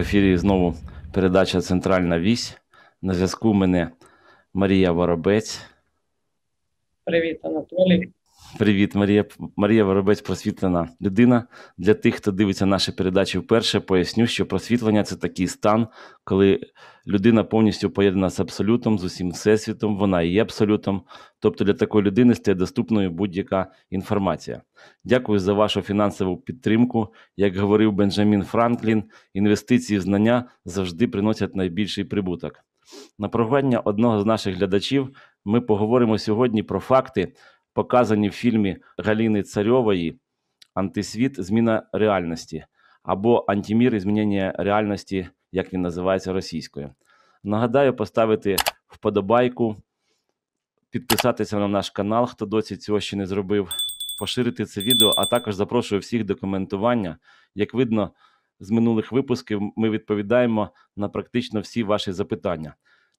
ефірі знову передача «Центральна вісь». На зв'язку в мене Марія Воробець. Привіт, Анатолій. Привіт, Марія. Марія Воробець – просвітлена людина. Для тих, хто дивиться наші передачі вперше, поясню, що просвітлення – це такий стан, коли людина повністю поєднана з абсолютом, з усім всесвітом, вона і є абсолютом. Тобто для такої людини стає доступною будь-яка інформація. Дякую за вашу фінансову підтримку. Як говорив Бенджамін Франклін, інвестиції в знання завжди приносять найбільший прибуток. На прохання одного з наших глядачів ми поговоримо сьогодні про факти, показані в фільмі Галини Царьової «Антисвіт. Зміна реальності» або «Антимір. Змінення реальності», як він називається російською. Нагадаю, поставити вподобайку, підписатися на наш канал, хто досі цього ще не зробив, поширити це відео, а також запрошую всіх до коментування. Як видно з минулих випусків, ми відповідаємо на практично всі ваші запитання.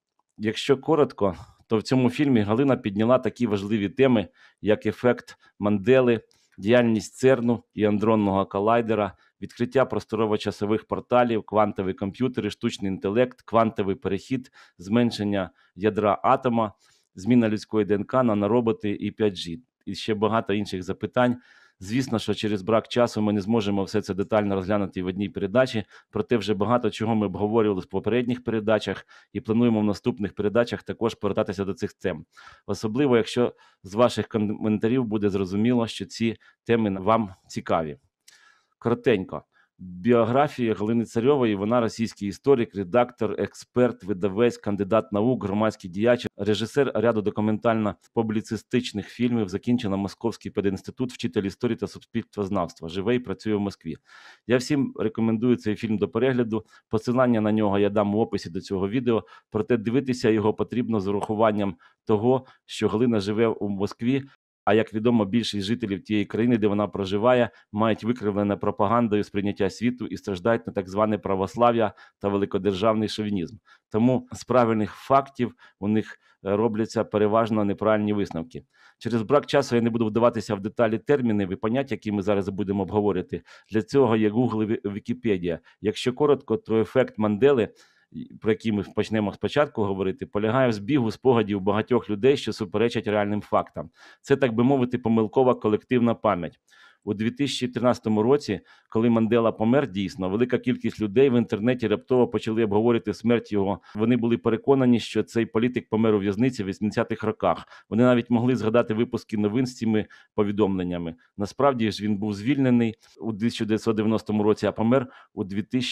Якщо коротко, то в цьому фільмі Галина підняла такі важливі теми, як ефект Мандели, діяльність ЦЕРНу і андронного колайдера, відкриття просторово-часових порталів, квантові комп'ютери, штучний інтелект, квантовий перехід, зменшення ядра атома, зміна людської ДНК, нанороботи і 5G. І ще багато інших запитань. Звісно, що через брак часу ми не зможемо все це детально розглянути в одній передачі, проте вже багато чого ми обговорювали в попередніх передачах і плануємо в наступних передачах також повертатися до цих тем. Особливо, якщо з ваших коментарів буде зрозуміло, що ці теми вам цікаві. Коротенько. Біографія Галини Царьової, вона російський історик, редактор, експерт, видавець, кандидат наук, громадський діяч, режисер ряду документально-публіцистичних фільмів, закінчила Московський педінститут, вчитель історії та суспільствознавства, живе і працює в Москві. Я всім рекомендую цей фільм до перегляду, посилання на нього я дам в описі до цього відео, проте дивитися його потрібно з урахуванням того, що Галина живе у Москві, а як відомо, більшість жителів тієї країни, де вона проживає, мають викривлене пропагандою сприйняття світу і страждають на так зване православ'я та великодержавний шовінізм. Тому з правильних фактів у них робляться переважно неправильні висновки. Через брак часу я не буду вдаватися в деталі термінів і понять, які ми зараз будемо обговорити. Для цього є Google і Вікіпедія. Якщо коротко, то ефект Мандели, про який ми почнемо спочатку говорити, полягає в збігу спогадів багатьох людей, що суперечать реальним фактам. Це, так би мовити, помилкова колективна пам'ять. У 2013 році, коли Мандела помер дійсно, велика кількість людей в інтернеті раптово почали обговорити смерть його. Вони були переконані, що цей політик помер у в'язниці в 80-х роках. Вони навіть могли згадати випуски новин з цими повідомленнями. Насправді ж він був звільнений у 1990 році, а помер у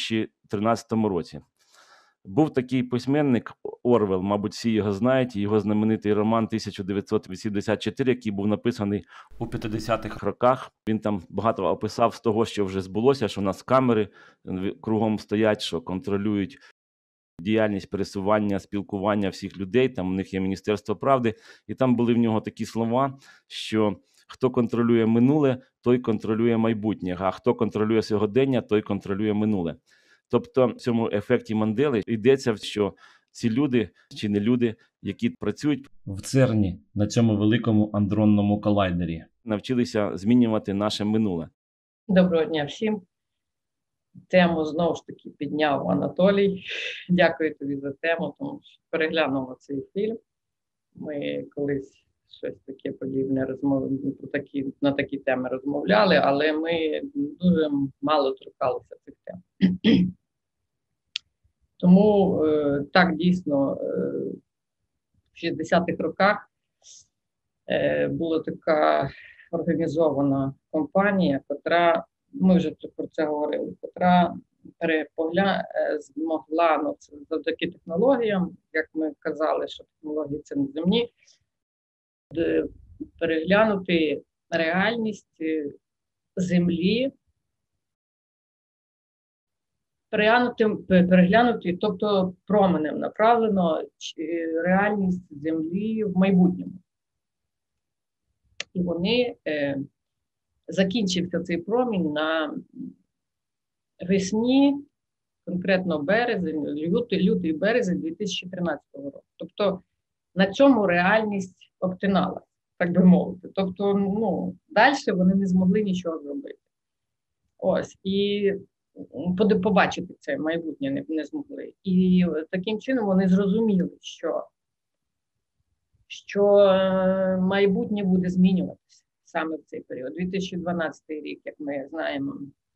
2013 році. Був такий письменник Орвел, мабуть, всі його знають, його знаменитий роман 1984, який був написаний у 50-х роках. Він там багато описав з того, що вже збулося, що у нас камери кругом стоять, що контролюють діяльність, пересування, спілкування всіх людей, там у них є Міністерство правди, і там були в нього такі слова, що хто контролює минуле, той контролює майбутнє, а хто контролює сьогодення, той контролює минуле. Тобто в цьому ефекті Мандели йдеться, що ці люди, чи не люди, які працюють в ЦЕРНі, на цьому великому андронному колайдері, навчилися змінювати наше минуле. Доброго дня всім. Тему знову ж таки підняв Анатолій. Дякую тобі за тему, тому що переглянула цей фільм. Ми колись щось таке подібне на такі теми розмовляли, але ми дуже мало торкалися цих тем. Тому так дійсно в 60-х роках була така організована компанія, котра, ми вже про це говорили, котра змогла, це завдяки технологіям, як ми казали, що технології це не земні, переглянути реальність Землі, переглянути, тобто променем направлено реальність Землі в майбутньому. І вони, закінчився цей промінь на весні, конкретно березень, лютий березень 2013 року. Тобто на цьому реальність обтиналася, так би мовити. Тобто, далі вони не змогли нічого зробити. Ось, і побачити це майбутнє не змогли. І таким чином вони зрозуміли, що майбутнє буде змінюватися саме в цей період. 2012 рік, як ми знаємо,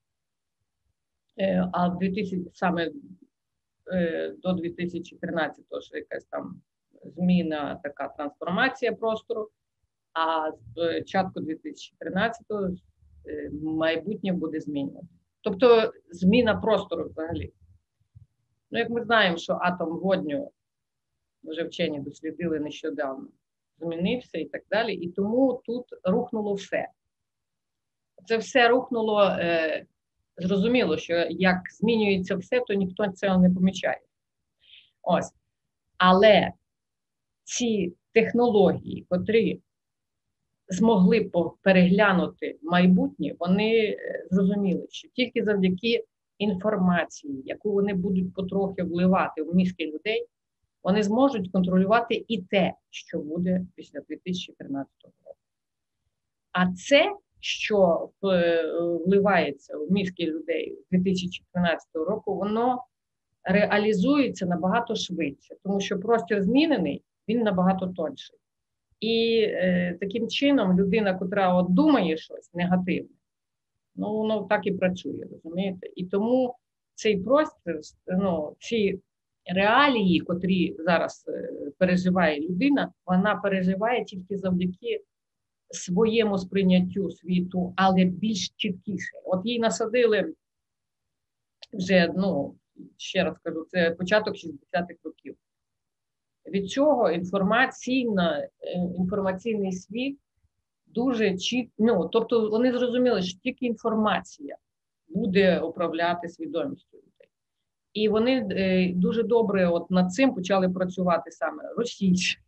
а саме до 2013-го ж якась там зміна, така трансформація простору, а з початку 2013-го майбутнє буде змінювати. Тобто зміна простору взагалі. Ну, як ми знаємо, що атом водню вже вчені дослідили нещодавно, змінився і так далі, і тому тут рухнуло все. Це все рухнуло, зрозуміло, що як змінюється все, то ніхто цього не помічає. Ось. Але ці технології, котрі змогли переглянути майбутнє, вони зрозуміли, що тільки завдяки інформації, яку вони будуть потрохи вливати в мізки людей, вони зможуть контролювати і те, що буде після 2013 року. А це, що вливається в мізки людей з 2013 року, воно реалізується набагато швидше, тому що простір змінений, він набагато тонший. І таким чином людина, котра от думає щось негативне, ну воно так і працює, розумієте? І тому цей простір, ну, ці реалії, котрі зараз переживає людина, вона переживає тільки завдяки своєму сприйняттю світу, але більш чіткіше. От їй насадили вже, ну, ще раз кажу, це початок 60-х років. Від цього інформаційний світ дуже чітко, ну, тобто вони зрозуміли, що тільки інформація буде управляти свідомістю людей. І вони дуже добре от над цим почали працювати саме російські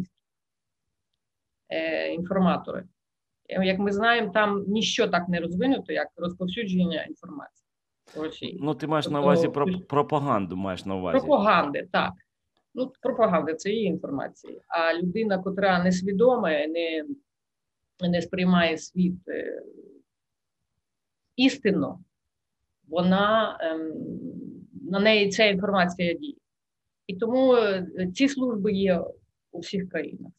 інформатори. Як ми знаємо, там ніщо так не розвинуто, як розповсюдження інформації в Росії. Ну, ти маєш на увазі пропаганду, маєш на увазі. Пропаганди, так. Ну, пропаганда – це її інформація. А людина, котра несвідома, не сприймає світ істинно, вона, на неї ця інформація діє. І тому ці служби є у всіх країнах.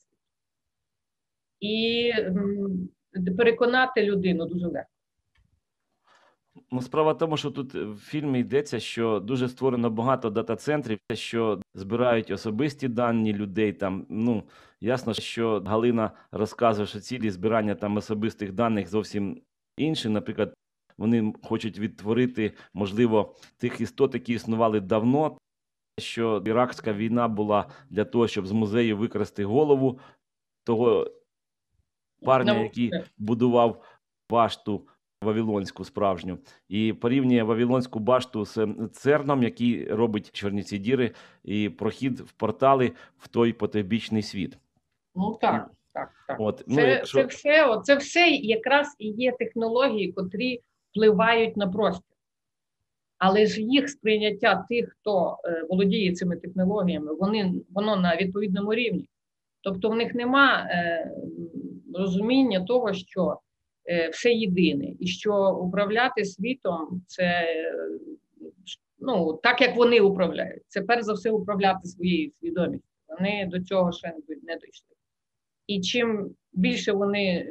І переконати людину дуже легко. Ну, справа в тому, що тут в фільмі йдеться, що дуже створено багато дата-центрів, що збирають особисті дані людей. Там, ну, ясно, що Галина розказує, що цілі збирання там особистих даних зовсім інші. Наприклад, вони хочуть відтворити, можливо, тих істот, які існували давно, що Іракська війна була для того, щоб з музею викрасти голову того парня, який будував башту Вавилонську справжню, і порівнює Вавилонську башту з ЦЕРНом, який робить чорні ці діри, і прохід в портали в той потойбічний світ. Ну так. От, це все якраз і є технології, котрі впливають на простір. Але ж їх сприйняття тих, хто володіє цими технологіями, воно на відповідному рівні. Тобто в них нема розуміння того, що все єдине, і що управляти світом це, ну, так як вони управляють. Це перш за все управляти своєю свідомістю. Вони до цього ще не дійшли. І чим більше вони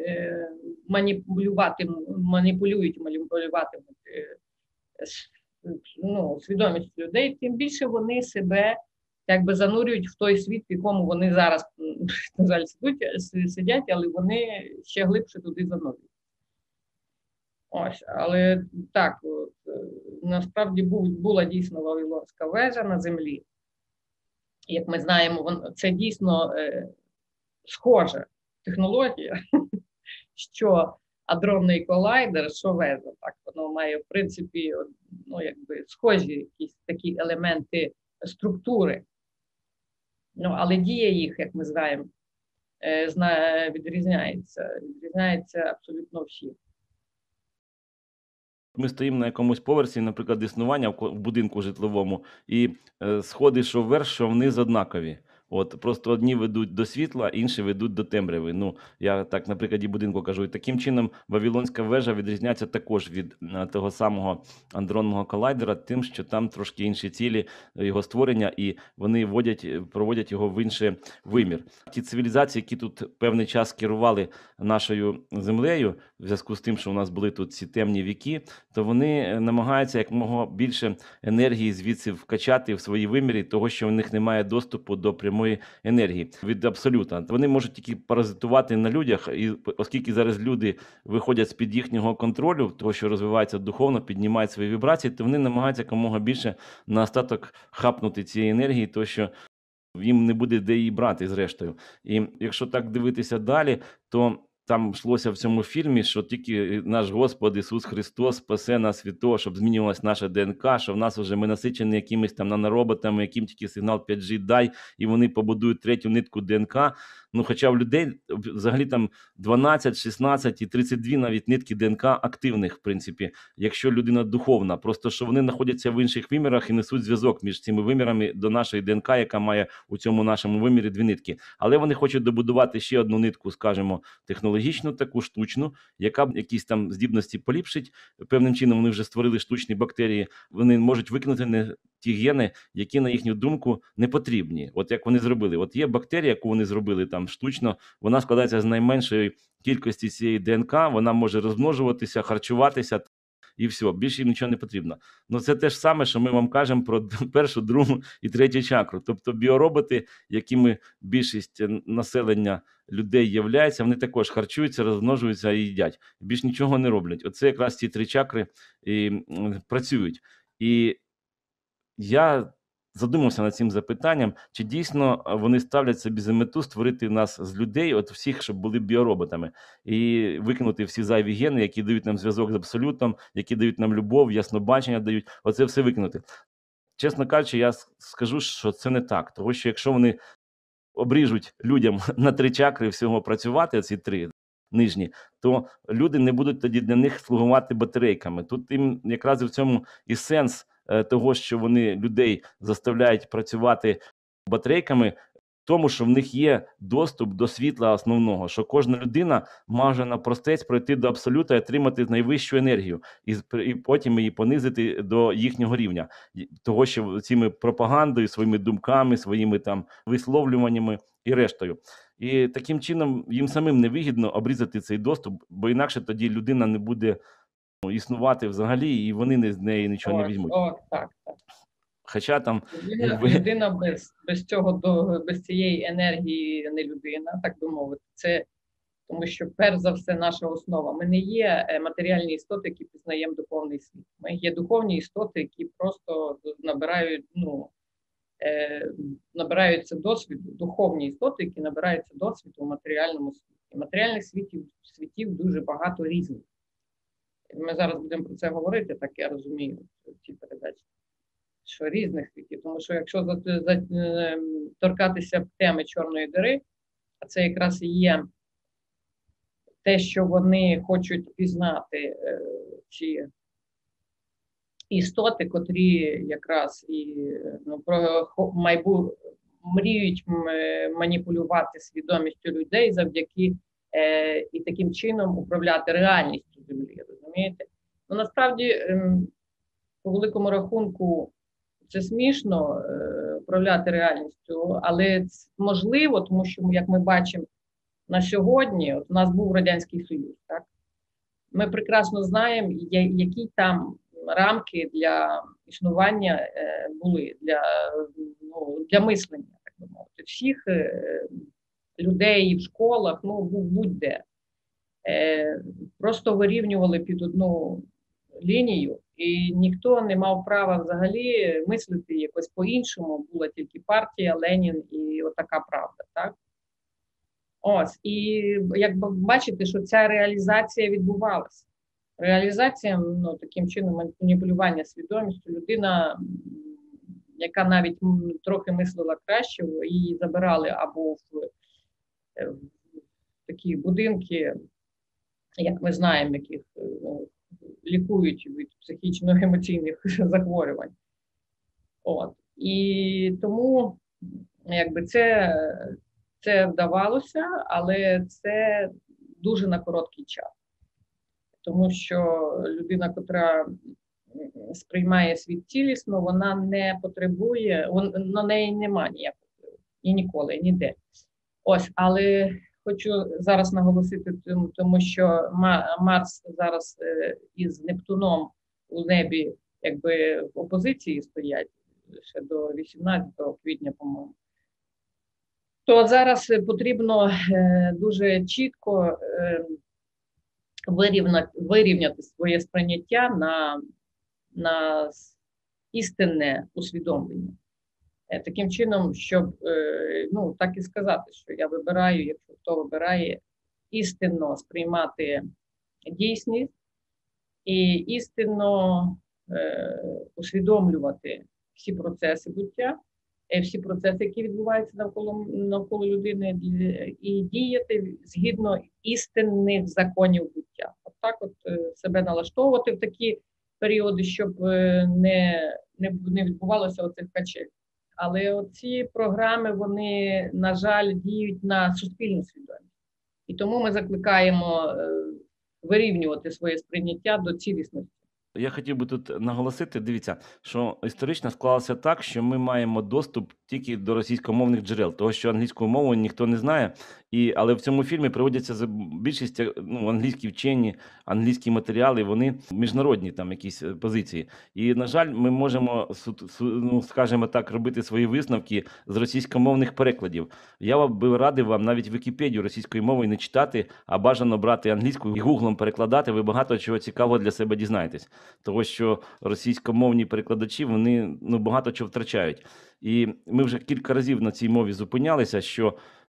маніпулюють свідомістю людей, тим більше вони себе якби занурюють в той світ, в якому вони зараз, на жаль, сидять, але вони ще глибше туди занурюють. Ось, але так, насправді була дійсно Вавилонська вежа на землі. Як ми знаємо, це дійсно схожа технологія, що адронний колайдер, що вежа, так, воно має, в принципі, ну, якби схожі якісь такі елементи структури. Ну, але дія їх, як ми знаємо, відрізняється абсолютно всі. Ми стоїмо на якомусь поверсі, наприклад, існування в будинку житловому, і сходи, що вверх, що вниз однакові. От просто одні ведуть до світла, інші ведуть до темряви. Ну, я так на прикладі будинку кажу. І таким чином Вавилонська вежа відрізняється також від того самого андронного колайдера, тим, що там трошки інші цілі його створення, і вони проводять його в інший вимір. Ті цивілізації, які тут певний час керували нашою землею, в зв'язку з тим, що у нас були тут ці темні віки, то вони намагаються якомога більше енергії звідси вкачати в свої вимірі, того, що в них немає доступу до прямої енергії від абсолюта. Вони можуть тільки паразитувати на людях, і оскільки зараз люди виходять з-під їхнього контролю, того, що розвивається духовно, піднімають свої вібрації, то вони намагаються якомога більше на остаток хапнути цієї енергії, то що їм не буде де її брати зрештою. І якщо так дивитися далі, то там йшлося в цьому фільмі, що тільки наш Господь Ісус Христос спасе нас від того, щоб змінювалась наша ДНК, що в нас вже ми насичені якимись там нанороботами, яким тільки сигнал 5G дай, і вони побудують третю нитку ДНК. Ну, хоча в людей взагалі там 12, 16 і 32 навіть нитки ДНК активних, в принципі, якщо людина духовна. Просто що вони знаходяться в інших вимірах і несуть зв'язок між цими вимірами до нашої ДНК, яка має у цьому нашому вимірі дві нитки. Але вони хочуть добудувати ще одну нитку, скажімо, технологічну, таку штучну, яка б якісь там здібності поліпшить. Певним чином вони вже створили штучні бактерії, вони можуть викинути не ті гени, які, на їхню думку, не потрібні. От як вони зробили. От є бактерія, яку вони зробили там штучно, вона складається з найменшої кількості цієї ДНК, вона може розмножуватися, харчуватися, і все, більше їм нічого не потрібно. Ну це те ж саме, що ми вам кажемо про першу, другу і третю чакру. Тобто біороботи, якими більшість населення людей являється, вони також харчуються, розмножуються і їдять. Більш нічого не роблять. Оце якраз ці три чакри і працюють. І я задумався над цим запитанням, чи дійсно вони ставлять собі за мету створити нас з людей, от всіх, щоб були біороботами, і викинути всі зайві гени, які дають нам зв'язок з абсолютом, які дають нам любов, яснобачення дають, оце все викинути. Чесно кажучи, я скажу, що це не так, тому що якщо вони обріжуть людям на три чакри всього працювати, ці три нижні, то люди не будуть тоді для них слугувати батарейками. Тут їм якраз і в цьому і сенс того, що вони людей заставляють працювати батарейками, тому що в них є доступ до світла основного, що кожна людина може напростець пройти до абсолюта і отримати найвищу енергію, і потім її понизити до їхнього рівня. Того, що цими пропагандою, своїми думками, своїми там висловлюваннями і рештою. І таким чином їм самим невигідно обрізати цей доступ, бо інакше тоді людина не буде існувати взагалі, і вони з неї нічого не візьмуть. Так. Хоча там людина без цього, без цієї енергії не людина, так би мовити. Це тому, що перш за все наша основа. Ми не є матеріальні істоти, які пізнаємо духовний світ. Ми є духовні істоти, які просто набираються досвіду, духовні істоти, які набираються досвіду у матеріальному світі. Матеріальних світів дуже багато різних. Ми зараз будемо про це говорити, так я розумію, в цій передачі, що різних світів. Тому що якщо торкатися теми чорної діри, а це якраз і є те, що вони хочуть пізнати ці істоти, котрі якраз і мріють маніпулювати свідомістю людей завдяки і таким чином управляти реальністю землі, розумієте? Ну, насправді, по великому рахунку, це смішно управляти реальністю, але це можливо, тому що, як ми бачимо на сьогодні, от у нас був Радянський Союз, так? Ми прекрасно знаємо, які там рамки для існування були, для мислення, так би мовити, всіх людей в школах, будь-де. Просто вирівнювали під одну лінію, і ніхто не мав права взагалі мислити якось по-іншому, була тільки партія, Ленін і отака правда, так? Ось, і як бачите, що ця реалізація відбувалася. Реалізація, таким чином, маніпулювання свідомістю, людина, яка навіть трохи мислила краще, її забирали або в такі будинки, як ми знаємо, яких лікують від психічно-емоційних захворювань. От. І тому якби це вдавалося, але це дуже на короткий час. Тому що людина, котра сприймає світ цілісно, вона не потребує, на неї нема ніякого впливу. І ніколи, ніде. Ось, але хочу зараз наголосити, тому що Марс зараз із Нептуном у небі якби в опозиції стоять ще до 18 квітня, по-моєму. То зараз потрібно дуже чітко вирівняти своє сприйняття на істинне усвідомлення. Таким чином, щоб, ну, так і сказати, що я вибираю, якщо хто вибирає, істинно сприймати дійсність і істинно усвідомлювати всі процеси буття, всі процеси, які відбуваються навколо людини, і діяти згідно істинних законів буття. Отак от себе налаштовувати в такі періоди, щоб не відбувалося оцих качель. Але оці програми, вони, на жаль, діють на суспільну свідомість. І тому ми закликаємо вирівнювати своє сприйняття до цілісності. Я хотів би тут наголосити, дивіться, що історично склалося так, що ми маємо доступ тільки до російськомовних джерел, того, що англійську мову ніхто не знає, але в цьому фільмі приводяться більшість англійські вчені, англійські матеріали, вони міжнародні там якісь позиції. І, на жаль, ми можемо, скажімо так, робити свої висновки з російськомовних перекладів. Я би радив вам навіть Вікіпедію російською мовою не читати, а бажано брати англійську і гуглом перекладати, ви багато чого цікавого для себе дізнаєтесь. Того, що російськомовні перекладачі, вони багато чого втрачають. І ми вже кілька разів на цій мові зупинялися, що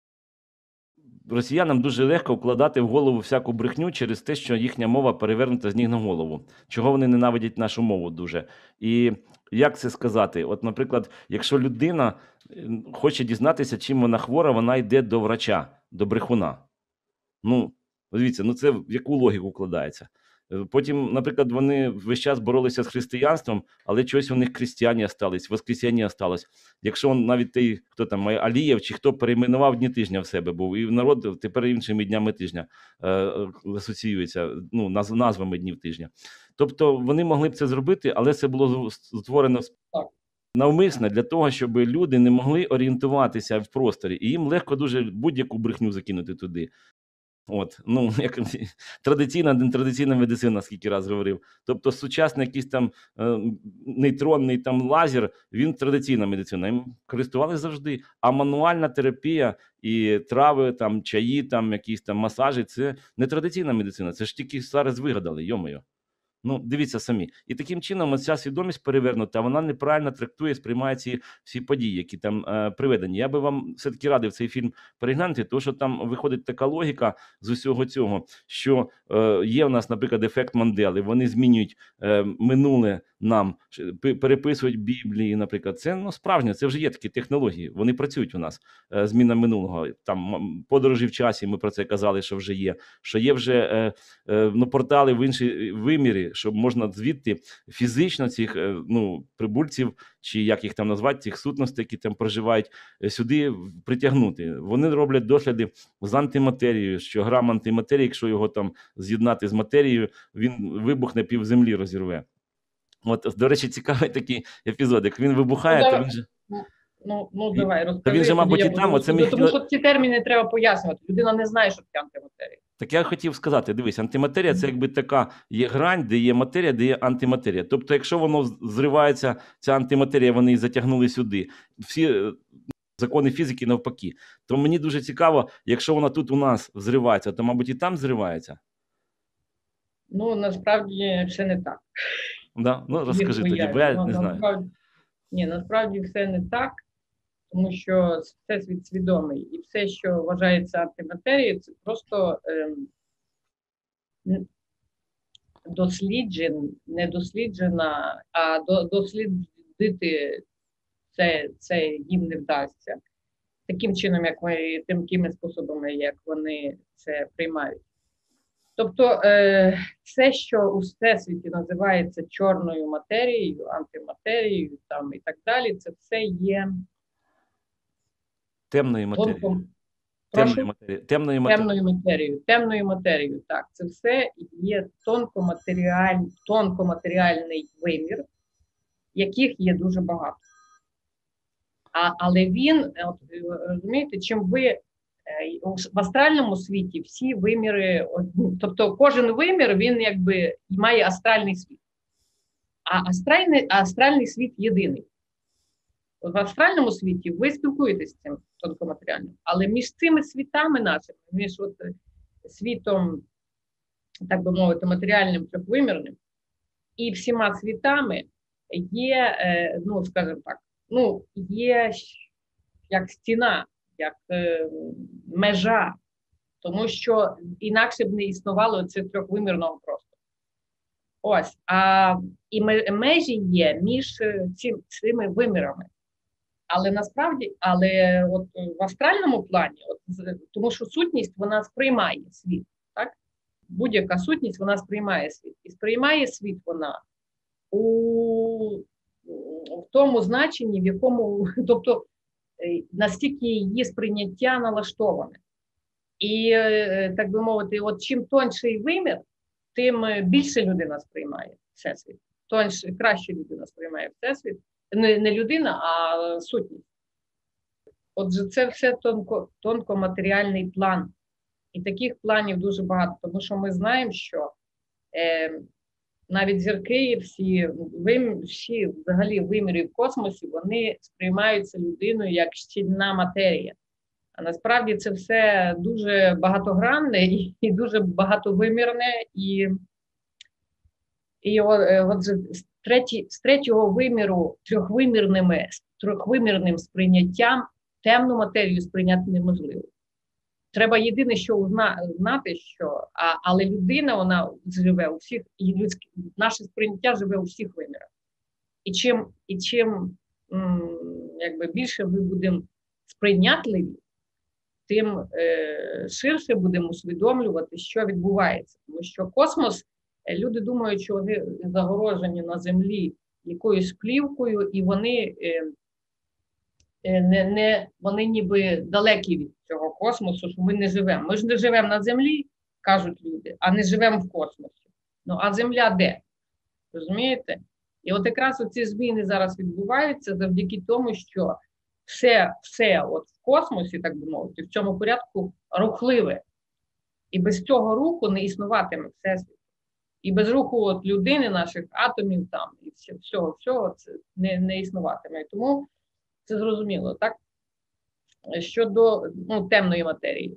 росіянам дуже легко вкладати в голову всяку брехню через те, що їхня мова перевернута з ніг на голову. Чого вони ненавидять нашу мову дуже. І як це сказати? От, наприклад, якщо людина хоче дізнатися, чим вона хвора, вона йде до врача, до брехуна. Дивіться, це в яку логіку вкладається? Потім, наприклад, вони весь час боролися з християнством, але чогось у них християні остались, воскресіння осталось. Якщо навіть той, хто там, Алієв, чи хто перейменував дні тижня в себе був, і народ тепер іншими днями тижня асоціюється, назвами днів тижня. Тобто вони могли б це зробити, але це було створено навмисно для того, щоб люди не могли орієнтуватися в просторі, і їм легко дуже будь-яку брехню закинути туди. Як традиційна, нетрадиційна медицина, скільки раз говорив. Тобто сучасний якийсь там нейтронний там лазер, він традиційна медицина, їм користувалися завжди. А мануальна терапія і трави, там, чаї, там, якісь там масажі – це не традиційна медицина, це ж тільки зараз вигадали, йо-моє. Дивіться самі. І таким чином ця свідомість перевернута, вона неправильно трактує, сприймає ці всі події, які там приведені. Я би вам все-таки радив цей фільм переглянути, тому що там виходить така логіка з усього цього, що є в нас, наприклад, ефект Мандели, вони змінюють минуле нам, переписують Біблії, наприклад. Це справжнє, це вже є такі технології, вони працюють у нас, зміна минулого. Там подорожі в часі, ми про це казали, що вже є. Що є вже портали в інші виміри, щоб можна звідти фізично цих прибульців, чи як їх там назвати, цих сутностей, які там проживають, сюди притягнути. Вони роблять досліди з антиматерією, що грам антиматерії, якщо його там з'єднати з матерією, він вибухне, пів землі розірве. До речі, цікавий такий епізод. Як він вибухає, то він же... Давай, розкажи. Та він же, мабуть, і там. Тому що ці терміни треба пояснювати. Людина не знає, що таке антиматерія. Так я хотів сказати, дивись, антиматерія – це якби така є грань, де є матерія, де є антиматерія. Тобто, якщо воно зривається, ця антиматерія, вони її затягнули сюди. Всі закони фізики навпаки. То мені дуже цікаво, якщо вона тут у нас зривається, то, мабуть, і там зривається? Насправді все не так. Да? Розкажи тоді, бо я не знаю. Ні, насправді все не так, тому що всесвіт свідомий. І все, що вважається антиматерією, це просто не досліджена, а дослідити це їм не вдасться. Таким чином, такими способами, як вони це приймають. Тобто все, що у всесвіті називається чорною матерією, антиматерією там, і так далі, це все є Темної матерії. Тонко... Темної Прошу? матерії. Темної матерії. Темною матерією, так. Це все є тонкоматеріальний вимір, яких є дуже багато. Але він, от, розумієте, чим ви в астральному світі всі виміри, тобто кожен вимір, він якби має астральний світ. А астральний світ єдиний. В астральному світі ви спілкуєтесь з цим тонкоматеріальним, але між цими світами нашими, між от світом, так би мовити, матеріальним, трьохвимірним, і всіма світами є, ну, скажімо так, ну, є як стіна, як межа, тому що інакше б не існувало це трьохвимірного простору. Ось, і межі є між цими вимірами. Але насправді, от в астральному плані, тому що сутність, вона сприймає світ, так? Будь-яка сутність, вона сприймає світ. І сприймає світ вона в тому значенні, в якому, тобто, настільки її сприйняття налаштоване. І, так би мовити, от чим тонший вимір, тим більше людина сприймає всесвіт. Краще людина сприймає всесвіт. Не людина, а сутність. Отже, це все тонкоматеріальний план. І таких планів дуже багато, тому що ми знаємо, що навіть зірки, всі взагалі виміри в космосі, вони сприймаються людиною як щільна матерія. А насправді це все дуже багатогранне і дуже багатовимірне. І отже, з третього виміру трьохвимірним сприйняттям темну матерію сприйняти неможливо. Треба єдине, що знати, що але людина, вона живе у всіх, і наше сприйняття живе у всіх вимірах. І чим якби більше ми будемо сприйнятливі, тим ширше будемо усвідомлювати, що відбувається. Тому що космос, люди думають, що вони загорожені на землі якоюсь плівкою, і вони ніби далекі від цього космосу, що ми не живемо. Ми ж не живемо на землі, кажуть люди, а не живемо в космосі. Ну, а земля де? Розумієте? І от якраз оці зміни зараз відбуваються завдяки тому, що все от в космосі, так би мовити, в цьому порядку рухливе. І без цього руху не існуватиме всесвіт. І без руху от людини, наших атомів там, і всього це не існуватиме. Тому це зрозуміло, так? Щодо темної матерії.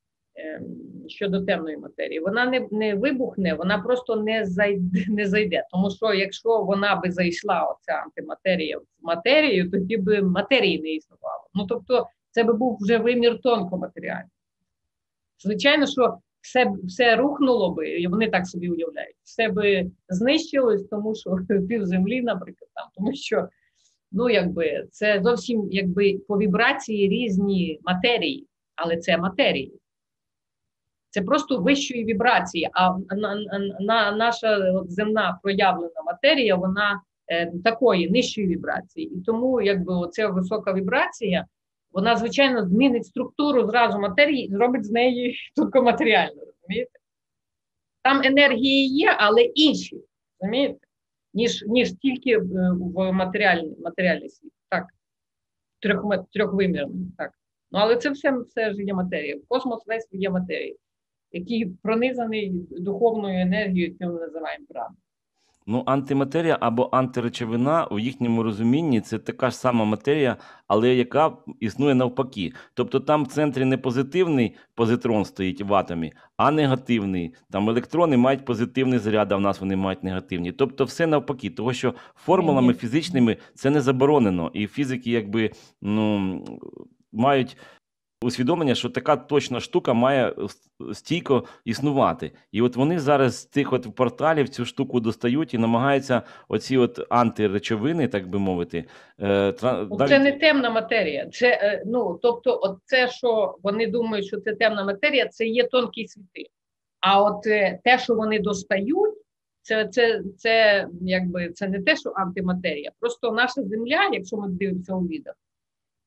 Вона не вибухне, вона просто не зайде. Тому що якщо вона би зайшла, оця антиматерія в матерію, тоді б матерії не існувало. Ну, тобто, це би був вже вимір тонкоматеріальний. Звичайно, що все рухнуло би, і вони так собі уявляють, все би знищилось, тому що пів землі, наприклад, там, тому що це зовсім по вібрації різні матерії, але це матерії. Це просто вищої вібрації, а наша земна проявлена матерія, вона такої нижчої вібрації. І тому оця висока вібрація, вона, звичайно, змінить структуру зразу матерії і зробить з неї тонкоматеріальну, розумієте? Там енергії є, але інші, розумієте? Ніж тільки в матеріальний світ, так, трьохвимірний, так. Ну, але це все ж є матерія. Космос весь є матерія, який пронизаний духовною енергією, яку ми називаємо правдою. Ну, антиматерія або антиречовина у їхньому розумінні це така ж сама матерія, але яка існує навпаки. Тобто там в центрі не позитивний позитрон стоїть в атомі, а негативний. Там електрони мають позитивний заряд, а в нас вони мають негативні. Тобто все навпаки, тому що формулами фізичними це не заборонено. І фізики мають усвідомлення, що така точна штука має стійко існувати. І от вони зараз з тих от порталів цю штуку достають і намагаються оці от антиречовини, так би мовити. Це не темна матерія. Це, тобто, це, що вони думають, що це темна матерія, це є тонкі світи. А от те, що вони достають, це не те, що антиматерія. Просто наша Земля, якщо ми дивимося у відео,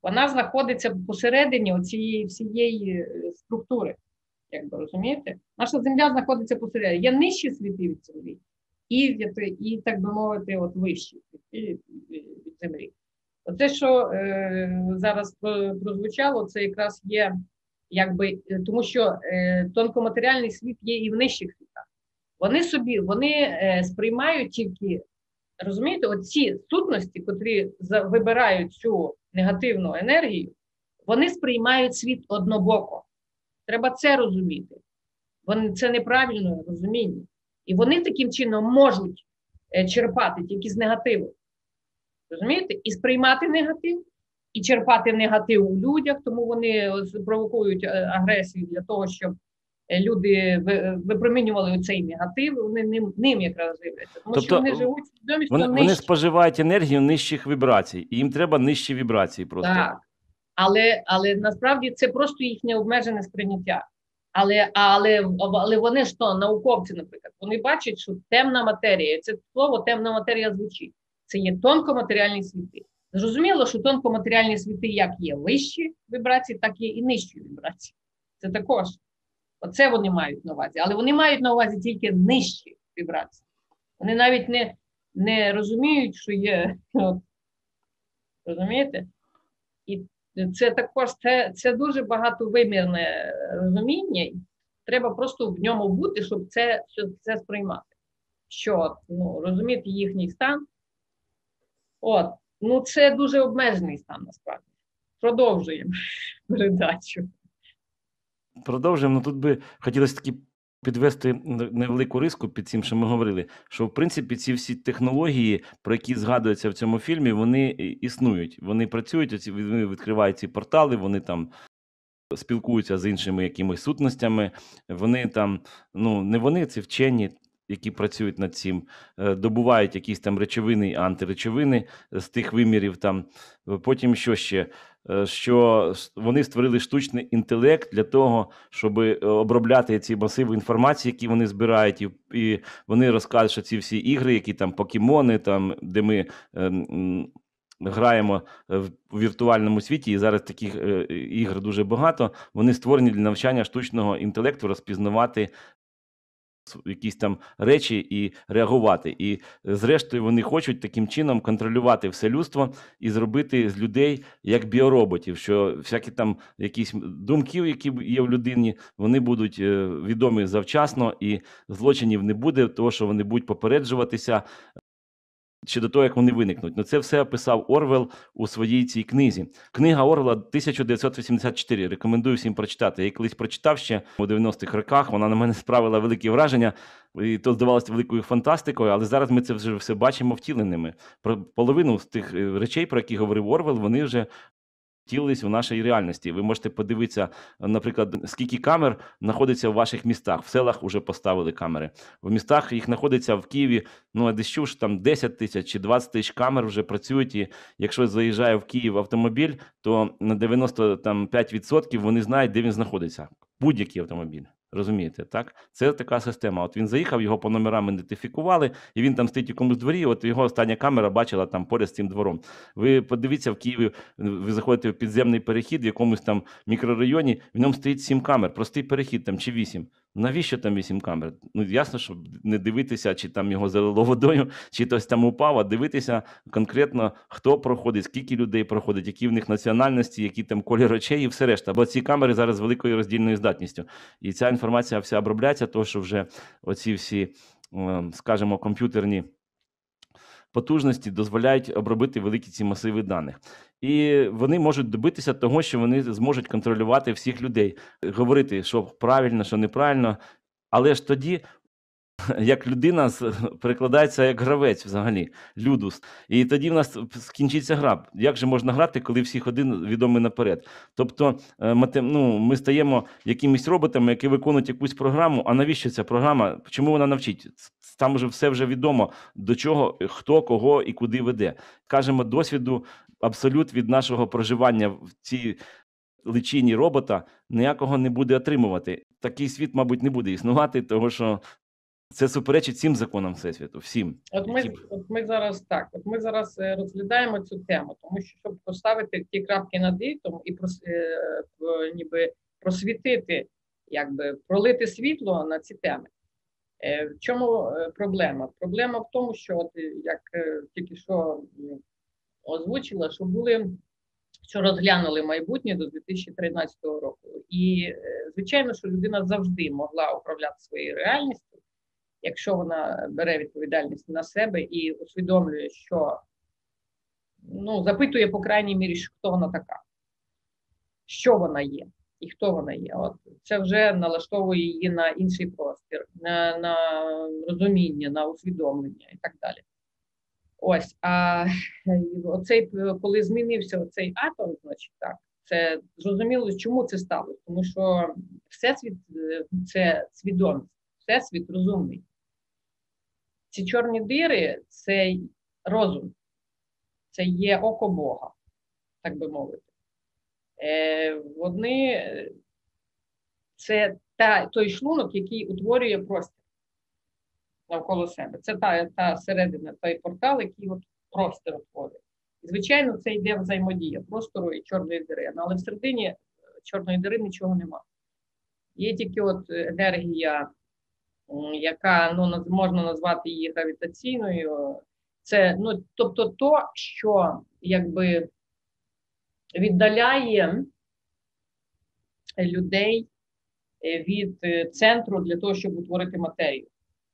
Вона знаходиться посередині цієї всієї структури. Як ви розумієте? Наша Земля знаходиться посередині. Є нижчі світи від Землі і так би мовити, от вищі світи від Землі. Оце, що зараз прозвучало, це якраз є, якби, тому що тонкоматеріальний світ є і в нижчих світах. Вони сприймають тільки, розумієте, оці сутності, котрі вибирають цю негативну енергію, вони сприймають світ однобоко. Треба це розуміти. Це неправильне розуміння. І вони таким чином можуть черпати тільки з негативу. Розумієте? І сприймати негатив, і черпати негатив у людях, тому вони провокують агресію для того, щоб люди випромінювали цей негатив, вони ним якраз живляться. Тому що вони живуть свідомістю нижче. Вони споживають енергію нижчих вібрацій, і їм треба нижчі вібрації просто. Так, але насправді це просто їхнє обмежене сприйняття. Але вони ж то, науковці, наприклад, вони бачать, що темна матерія, це слово темна матерія звучить, це є тонкоматеріальні світи. Зрозуміло, що тонкоматеріальні світи як є вищі вібрації, так є і нижчі вібрації. Це також. Оце вони мають на увазі. Але вони мають на увазі тільки нижчі вібрації. Вони навіть не розуміють, що є. Розумієте? І це також це дуже багатовимірне розуміння. І треба просто в ньому бути, щоб це сприймати. Що, розуміти їхній стан. Це дуже обмежений стан, насправді. Продовжуємо передачу. Продовжуємо. Тут би хотілося таки підвести невелику риску під цим, що ми говорили, що, в принципі, ці всі технології, про які згадуються в цьому фільмі, вони існують. Вони працюють, вони відкривають ці портали, вони там спілкуються з іншими якимись сутностями. Вони там, не вони, це вчені, які працюють над цим, добувають якісь там речовини і антиречовини з тих вимірів. Там. Потім що ще? Що вони створили штучний інтелект для того, щоб обробляти ці масиви інформації, які вони збирають, і вони розказують, що ці всі ігри, які там покемони, там, де ми граємо в віртуальному світі, і зараз таких ігр дуже багато, вони створені для навчання штучного інтелекту розпізнавати якісь там речі і реагувати. І зрештою вони хочуть таким чином контролювати все людство і зробити з людей як біороботів, що всякі там якісь думки, які є в людині, вони будуть відомі завчасно і злочинів не буде, того, що вони будуть попереджуватися ще до того, як вони виникнуть. Це все описав Орвел у своїй цій книзі. Книга Орвела 1984. Рекомендую всім прочитати. Я її колись прочитав ще у 90-х роках. Вона на мене справила великі враження. І то здавалося великою фантастикою, але зараз ми це вже все бачимо втіленими. Половину з тих речей, про які говорив Орвел, вони вже втілились в нашій реальності. Ви можете подивитися, наприклад, скільки камер знаходиться в ваших містах. В селах вже поставили камери. В містах їх знаходиться в Києві, я десь чув, що там 10 тисяч чи 20 тисяч камер вже працюють. І якщо заїжджає в Київ автомобіль, то на 95% вони знають, де він знаходиться. Будь-який автомобіль. Розумієте, так? Це така система. От він заїхав, його по номерам ідентифікували, і він там стоїть у якомусь дворі, от його остання камера бачила там поряд з цим двором. Ви подивіться, в Києві, ви заходите в підземний перехід в якомусь там мікрорайоні, в ньому стоїть 7 камер, простий перехід там чи 8. Навіщо там 8 камер? Ясно, щоб не дивитися, чи там його залило водою, чи хтось там упав, а дивитися конкретно, хто проходить, скільки людей проходить, які в них національності, які там колір очей і все решта. Бо ці камери зараз з великою роздільною здатністю. І ця інформація вся обробляється, тому що вже оці всі, скажімо, комп'ютерні потужності дозволяють обробити великі ці масиви даних. І вони можуть добитися того, що вони зможуть контролювати всіх людей, говорити, що правильно, що неправильно, але ж тоді як людина перекладається як гравець взагалі, людус. І тоді в нас скінчиться гра. Як же можна грати, коли всіх один відомий наперед? Тобто ми стаємо якимись роботами, які виконують якусь програму, а навіщо ця програма? Чому вона навчить? Там вже все вже відомо, до чого, хто, кого і куди веде. Кажемо, досвіду абсолют від нашого проживання в цій личині робота ніякого не буде отримувати. Такий світ, мабуть, не буде існувати, тому що Це суперечить всім законам Всесвіту, всім. От ми зараз розглядаємо цю тему, тому що щоб поставити ті крапки над «і» і ніби просвітити, якби пролити світло на ці теми. В чому проблема? Проблема в тому, що от як тільки що озвучила, що розглянули майбутнє до 2013 року. І звичайно, що людина завжди могла управляти своєю реальністю, якщо вона бере відповідальність на себе і усвідомлює, що, запитує, по крайній мірі, хто вона така, що вона є і хто вона є. От це вже налаштовує її на інший простір, на розуміння, на усвідомлення і так далі. Ось, коли змінився оцей атом, значить так, це зрозуміло, чому це сталося. Тому що Всесвіт – це свідомість, Всесвіт розумний. Ці чорні дири – це розум, це є око Бога, так би мовити. Це той шлунок, який утворює простір навколо себе. Це та середина, той портал, який простір утворює. І, звичайно, це йде взаємодія простору і чорної дири. Але всередині чорної дири нічого немає. Є тільки енергія, яка, можна назвати її гравітаційною. Це, тобто то, що, якби, віддаляє людей від центру для того, щоб утворити матерію.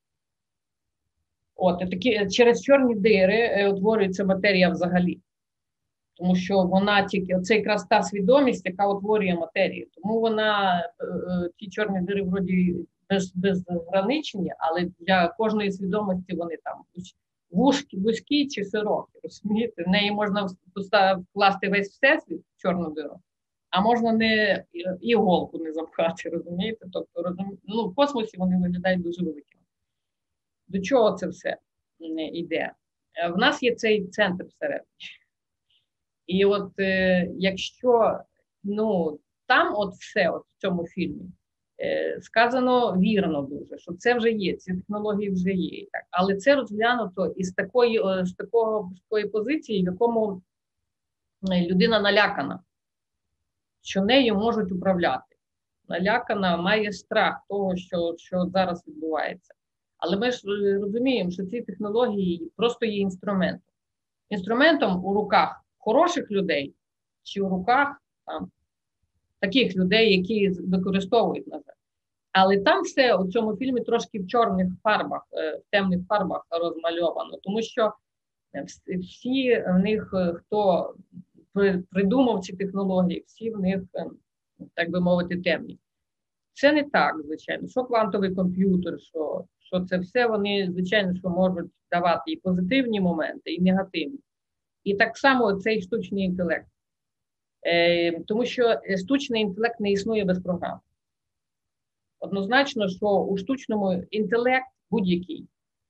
Через чорні дири утворюється матерія взагалі. Тому що вона тільки, це якраз та свідомість, яка утворює матерію. Тому ті чорні дири вроді безграничні, але для кожної свідомості вони там вузькі чи широкі, розумієте? В неї можна вкласти весь всесвіт в чорну диру, а можна іголку не запхати, розумієте? Тобто, в космосі вони виглядають дуже великими. До чого це все йде? В нас є цей центр всередині. І якщо, там все в цьому фільмі сказано вірно дуже, що це вже є, ці технології вже є. Так. Але це розглянуто із такої позиції, в якому людина налякана, що нею можуть управляти. Налякана, має страх того, що зараз відбувається. Але ми ж розуміємо, що ці технології просто є інструментом. Інструментом у руках хороших людей чи у руках таких людей, які використовують, на жаль. Але там все у цьому фільмі трошки в чорних фарбах, в темних фарбах розмальовано, тому що всі в них, хто придумав ці технології, всі в них, так би мовити, темні. Це не так, звичайно. Що квантовий комп'ютер, що це все, вони, звичайно, що можуть давати і позитивні моменти, і негативні. І так само цей штучний інтелект. Тому що штучний інтелект не існує без програм. Однозначно, що у штучному інтелект будь-який,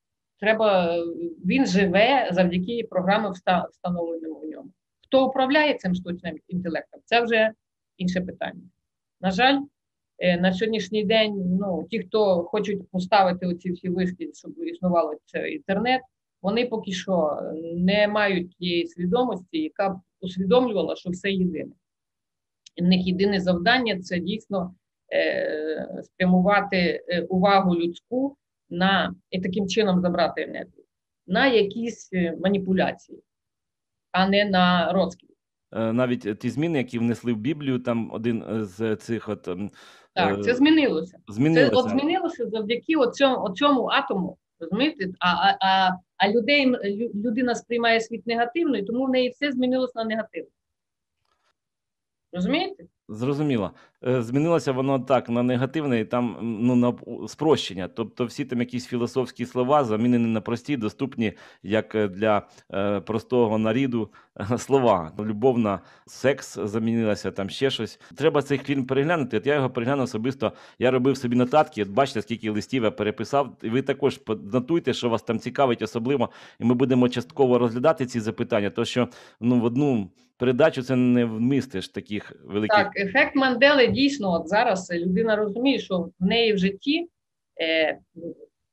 він живе завдяки програмам, встановленим у ньому. Хто управляє цим штучним інтелектом, це вже інше питання. На жаль, на сьогоднішній день, ті, хто хочуть поставити оці всі вишки, щоб існувало цей інтернет, вони поки що не мають тієї свідомості, яка б усвідомлювала, що все єдине. І в них єдине завдання – це дійсно спрямувати увагу людську і таким чином забрати енергію, на якісь маніпуляції, а не на розквіт. Навіть ті зміни, які внесли в Біблію, там один з цих Так, це змінилося. Змінилося. Це змінилося завдяки оцьому атому, розумієте? А людина сприймає світ негативно, і тому в неї все змінилося на негативно. Розумієте? Зрозуміло. Змінилося воно так на негативне і там на спрощення. Тобто всі там якісь філософські слова замінені на прості, доступні як для простого наріду слова. Любовна, секс замінилася, там ще щось. Треба цей фільм переглянути. От я його переглянув особисто, я робив собі нотатки, от бачите, скільки листів я переписав. І ви також нотуйте, що вас там цікавить особливо, і ми будемо частково розглядати ці запитання, тому що в одну передачу це не вмістиш таких великих... Так, ефект Мандели дійсно, от зараз людина розуміє, що в неї в житті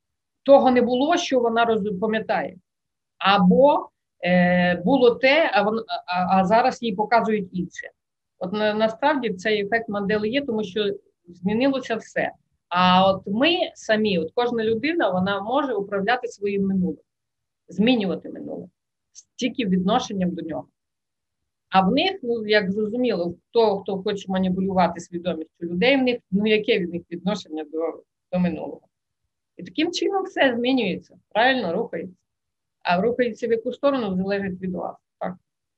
того не було, що вона пам'ятає. Або було те, а зараз їй показують інше. От насправді цей ефект Мандели є, тому що змінилося все. А от ми самі, от кожна людина, вона може управляти своїм минулим, змінювати минуле, тільки відношенням до нього. А в них, ну, як зрозуміло, хто хоче маніпулювати свідомістю людей, в них, ну, яке від них відношення до минулого. І таким чином все змінюється, правильно рухається. А рухається в яку сторону, залежить від вас. Так.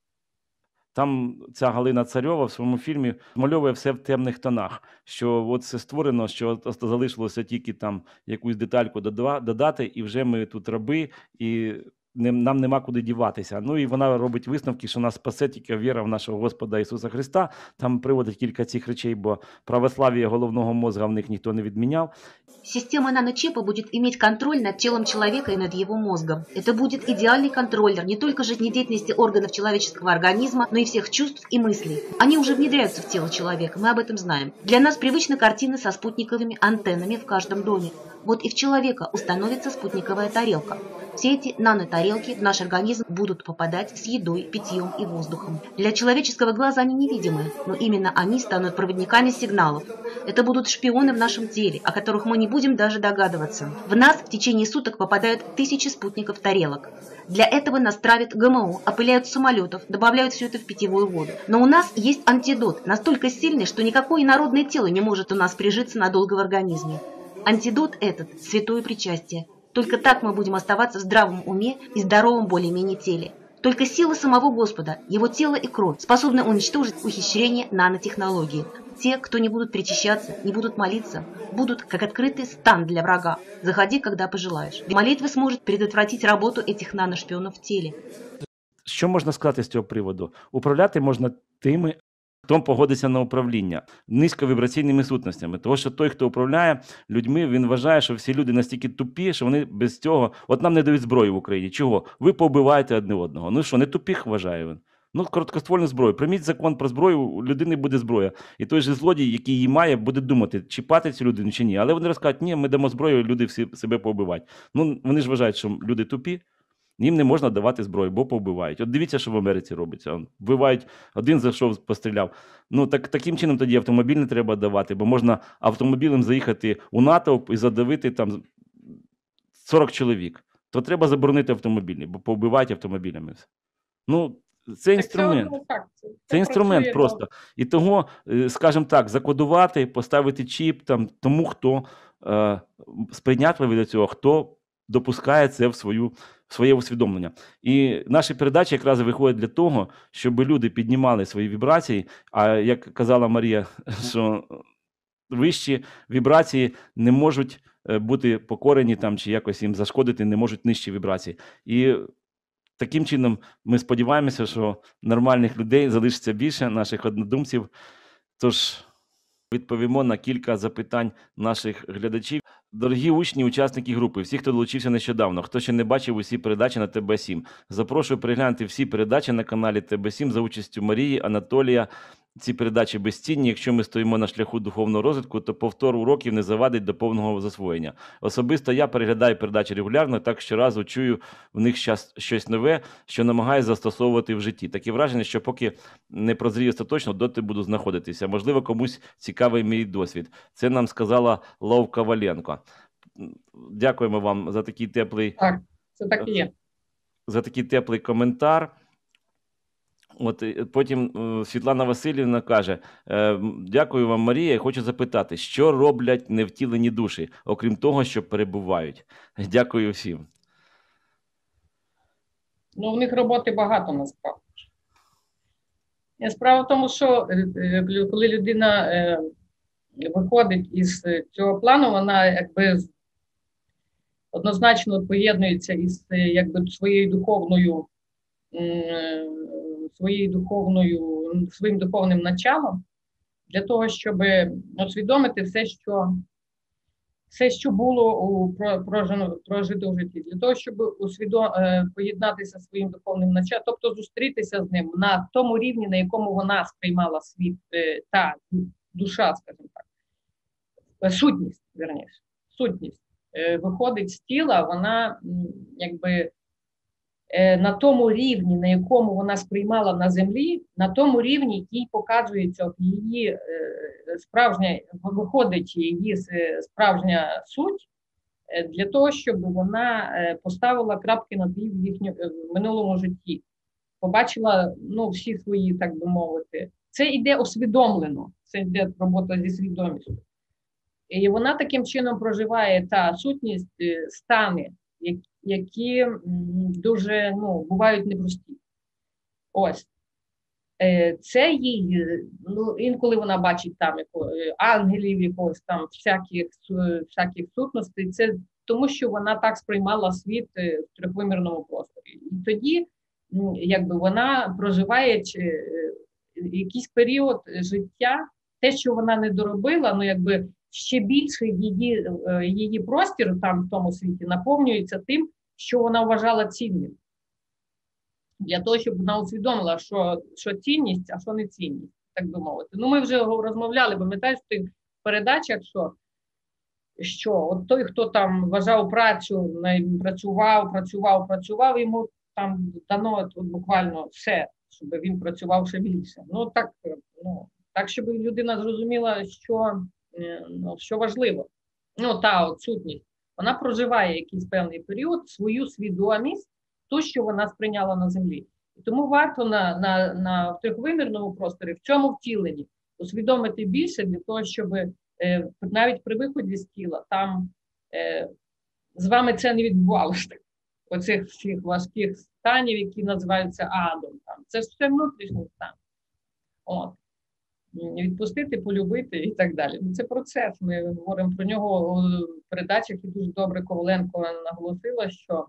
Там ця Галина Царьова в своєму фільмі змальовує все в темних тонах, що от це створено, що залишилося тільки там якусь детальку додати, і вже ми тут раби, і нам нема куди діватися. Ну і вона робить висновки, що нас спасе тільки віра в нашого Господа Ісуса Христа. Там приводить кілька цих речей, бо православ'я головного мозга в них ніхто не відміняв. Система наночипа будет иметь контроль над телом человека и над его мозгом. Это будет идеальный контроллер не только жизнедеятельности органов человеческого организма, но и всех чувств и мыслей. Они уже внедряются в тело человека, мы об этом знаем. Для нас привычны картины со спутниковыми антеннами в каждом доме. Вот и в человека установится спутниковая тарелка. Все эти нанотарелки в наш организм будут попадать с едой, питьем и воздухом. Для человеческого глаза они невидимы, но именно они станут проводниками сигналов. Это будут шпионы в нашем теле, о которых мы не будем даже догадываться. В нас в течение суток попадают 1000 спутников тарелок. Для этого нас травят ГМО, опыляют с самолетов, добавляют все это в питьевую воду. Но у нас есть антидот, настолько сильный, что никакое инородное тело не может у нас прижиться надолго в организме. Антидот этот – святое причастие. Только так мы будем оставаться в здравом уме и здоровом более-менее теле. Только сила самого Господа, его тело и кровь способны уничтожить ухищрения нанотехнологии. Те, кто не будут причащаться, не будут молиться, будут как открытый стан для врага. Заходи, когда пожелаешь. Молитва сможет предотвратить работу этих наношпионов в теле. Що можна сказати з цього приводу? Управляти можна тими, хто погодиться на управління низьковібраційними сутностями. Тому що той, хто управляє людьми, він вважає, що всі люди настільки тупі, що вони без цього... От нам не дають зброю в Україні. Чого? Ви побиваєте одне одного. Ну що, не тупих вважає він? Ну, короткоствольну зброю. Прийміть закон про зброю, у людини буде зброя. І той же злодій, який її має, буде думати, чіпати цю людину чи ні. Але вони розкажуть, ні, ми дамо зброю, люди всі себе побивають. Ну, вони ж вважають, що люди тупі. Їм не можна давати зброю, бо повбивають. От дивіться, що в Америці робиться. Вбивають, один зайшов, постріляв. Ну, таким чином тоді автомобіль не треба давати, бо можна автомобілем заїхати у натовп і задавити там 40 чоловік. То треба заборонити автомобілі, бо повбивають автомобілями. Ну, це інструмент. Це інструмент просто. І того, скажімо так, закодувати, поставити чіп там, тому, хто сприйнятливий до цього, хто допускає це в своє усвідомлення. І наші передачі якраз виходять для того, щоб люди піднімали свої вібрації, а як казала Марія, що вищі вібрації не можуть бути покорені там, чи якось їм зашкодити, не можуть нижчі вібрації. І таким чином ми сподіваємося, що нормальних людей залишиться більше, наших однодумців. Тож відповімо на кілька запитань наших глядачів. Дорогі учні, учасники групи, всі, хто долучився нещодавно, хто ще не бачив усі передачі на ТБ7, запрошую переглянути всі передачі на каналі ТБ7 за участю Марії, Анатолія. Ці передачі безцінні. Якщо ми стоїмо на шляху духовного розвитку, то повтор уроків не завадить до повного засвоєння. Особисто я переглядаю передачі регулярно, так щоразу чую в них щось нове, що намагаюся застосовувати в житті. Таке враження, що поки не прозрію остаточно, доти буду знаходитися. Можливо, комусь цікавий мій досвід. Це нам сказала Лов Коваленко. Дякуємо вам за такий теплий... Так, це так і є. За такий теплий коментар. От потім Світлана Васильівна каже: дякую вам, Марія, я хочу запитати, що роблять невтілені душі, окрім того, що перебувають? Дякую всім. Ну, в них роботи багато, насправді. Справа в тому, що коли людина виходить із цього плану, вона якби однозначно поєднується із якби своїм духовним началом, для того, щоб усвідомити все, що було прожито в житті, для того, щоб поєднатися зі своїм духовним началом, тобто зустрітися з ним на тому рівні, на якому вона сприймала світ, та душа, скажімо так, сутність, вірніше, сутність. виходить з тіла, вона якби на тому рівні, на якому вона сприймала на землі, на тому рівні, який показується її справжня, виходить її справжня суть, для того, щоб вона поставила крапки над «і» в їхньому минулому житті. Побачила, ну, всі свої, так би мовити. Це йде усвідомлено, це йде робота зі свідомістю. І вона таким чином проживає та сутність, стани, які дуже, ну, бувають непрості. Ось. Це їй, ну, інколи вона бачить там ангелів, якогось там всяких сутностей, це тому, що вона так сприймала світ в трьохвимірному просторі. І тоді, якби, вона проживає якийсь період життя, те, що вона не доробила, ну, якби, ще більше її простір там в тому світі наповнюється тим, що вона вважала цінним. Для того, щоб вона усвідомила, що цінність, а що не цінність, так би мовити. Ну, ми вже розмовляли, пам'ятаєш, в тих передачах, що от той, хто там вважав працю, працював, йому там дано буквально все, щоб він працював ще більше. Ну, так, щоб людина зрозуміла, що важливо. Ну, та отсутність. Вона проживає якийсь певний період, свою свідомість, ту, що вона сприйняла на землі. І тому варто в трьохвимірному просторі, в цьому втіленні, усвідомити більше для того, щоб навіть при виході з тіла, там з вами це не відбувалося. Оцих всіх важких станів, які називаються адом. Там. Це ж все внутрішній стан. От. Відпустити, полюбити і так далі. Це процес. Ми говоримо про нього в передачах, і дуже добре Коваленко наголосила, що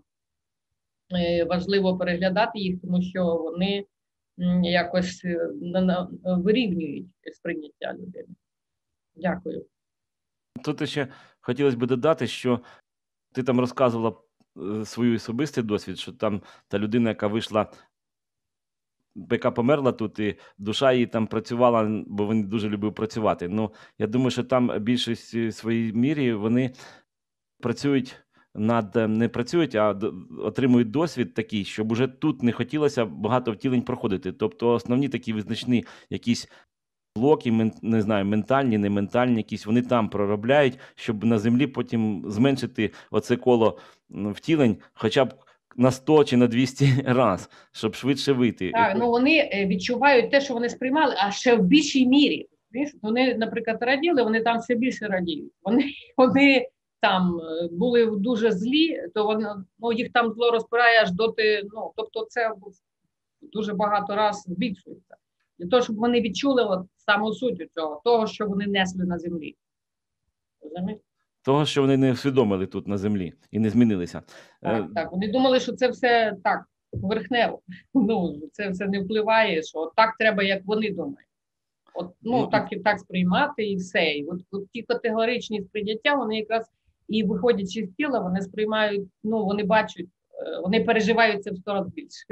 важливо переглядати їх, тому що вони якось вирівнюють сприйняття людини. Дякую. Тут ще хотілося б додати, що ти там розказувала свій особистий досвід, що там та людина, яка вийшла, яка померла тут, і душа її там працювала, бо він дуже любив працювати. Ну, я думаю, що там більшість в своїй мірі вони працюють не працюють, а отримують досвід такий, щоб уже тут не хотілося багато втілень проходити. Тобто основні такі визначні якісь блоки, не знаю, ментальні, не ментальні якісь, вони там проробляють, щоб на землі потім зменшити оце коло втілень хоча б на 100 чи на 200 раз, щоб швидше вийти. Так, ну вони відчувають те, що вони сприймали, а ще в більшій мірі. Вони, наприклад, раділи, вони там ще більше радіють. Вони там були дуже злі, то їх там зло розпирає аж доти, тобто це дуже багато раз збільшується. Для того, щоб вони відчули саму суть цього, того, що вони несли на землі. Розумієте? Того, що вони не усвідомили тут на землі і не змінилися. Так. Вони думали, що це все так, поверхнево. Це все не впливає, що так треба, як вони думають. Так сприймати і все. І от ті категоричні сприйняття, вони якраз і виходячи з тіла, вони сприймають, вони бачать, вони переживають це в 100 разів більше.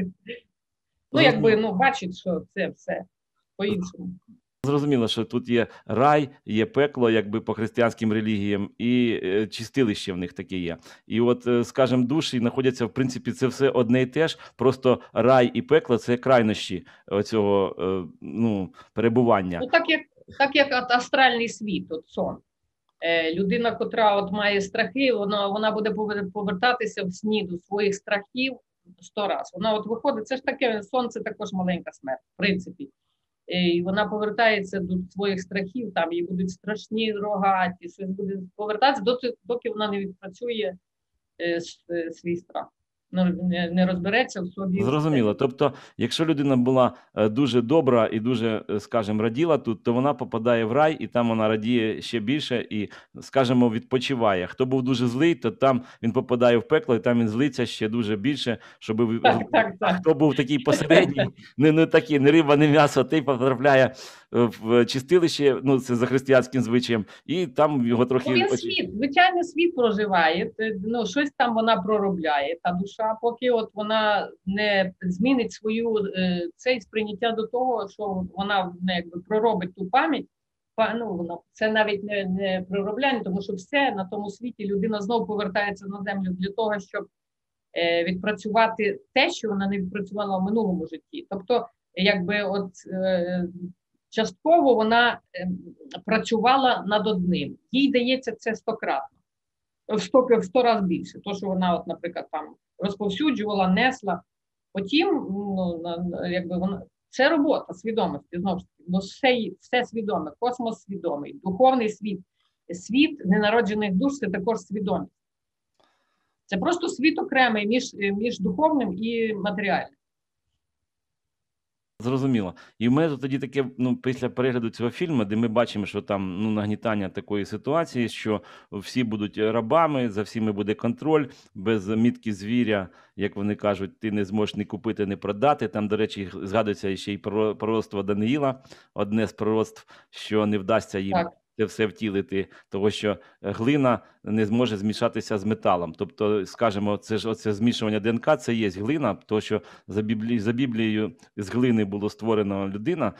Бачать, що це все по-іншому. Зрозуміло, що тут є рай, є пекло, якби по християнським релігіям, і чистилище в них таке є. І от, скажімо, душі знаходяться, в принципі, це все одне і те ж, просто рай і пекло – це крайнощі цього перебування. Так як астральний світ, сон. Людина, котра має страхи, вона буде повертатися в сні до своїх страхів 100 разів. Вона виходить, це ж таке, сон – це також маленька смерть, в принципі. І вона повертається до своїх страхів, там їй будуть страшні рогаті, щось буде повертатися, доки вона не відпрацює свій страх, не розбереться в собі. Зрозуміло. Тобто, якщо людина була дуже добра і дуже, скажімо, раділа тут, то вона попадає в рай, і там вона радіє ще більше і, скажімо, відпочиває. Хто був дуже злий, то там він попадає в пекло, і там він злиться ще дуже більше, щоб... Так. А хто був такий посередній, не риба, не м'ясо, той потрапляє в чистилище, це за християнським звичаєм, і там його трохи... Він звичайно, світ проживає, щось там вона проробляє, та душа, поки вона не змінить свою сприйняття до того, що вона якби проробить ту пам'ять, це навіть не проробляння, тому що все на тому світі людина знову повертається на землю для того, щоб відпрацювати те, що вона не відпрацювала в минулому житті. Тобто, якби от частково вона працювала над одним. Їй дається це 100-кратно, в 100 разів більше. То, що вона, от, наприклад, там розповсюджувала, несла. Потім, якби вона, це робота свідомості, знову ж таки, бо все свідоме, космос свідомий, духовний світ, світ ненароджених душ – це також свідомість. Це просто світ окремий між духовним і матеріальним. Зрозуміло. І в мене тоді таке, після перегляду цього фільму, де ми бачимо, що там нагнітання такої ситуації, що всі будуть рабами, за всіми буде контроль, без мітки звіря, як вони кажуть, ти не зможеш ні купити, ні продати. Там, до речі, згадується ще й пророцтво Даниїла, одне з пророцтв, що не вдасться їм це все втілити, того що глина не зможе змішатися з металом. Тобто, скажімо, це ж оце змішування ДНК, це є глина, тому що за Біблією з глини було створена людина,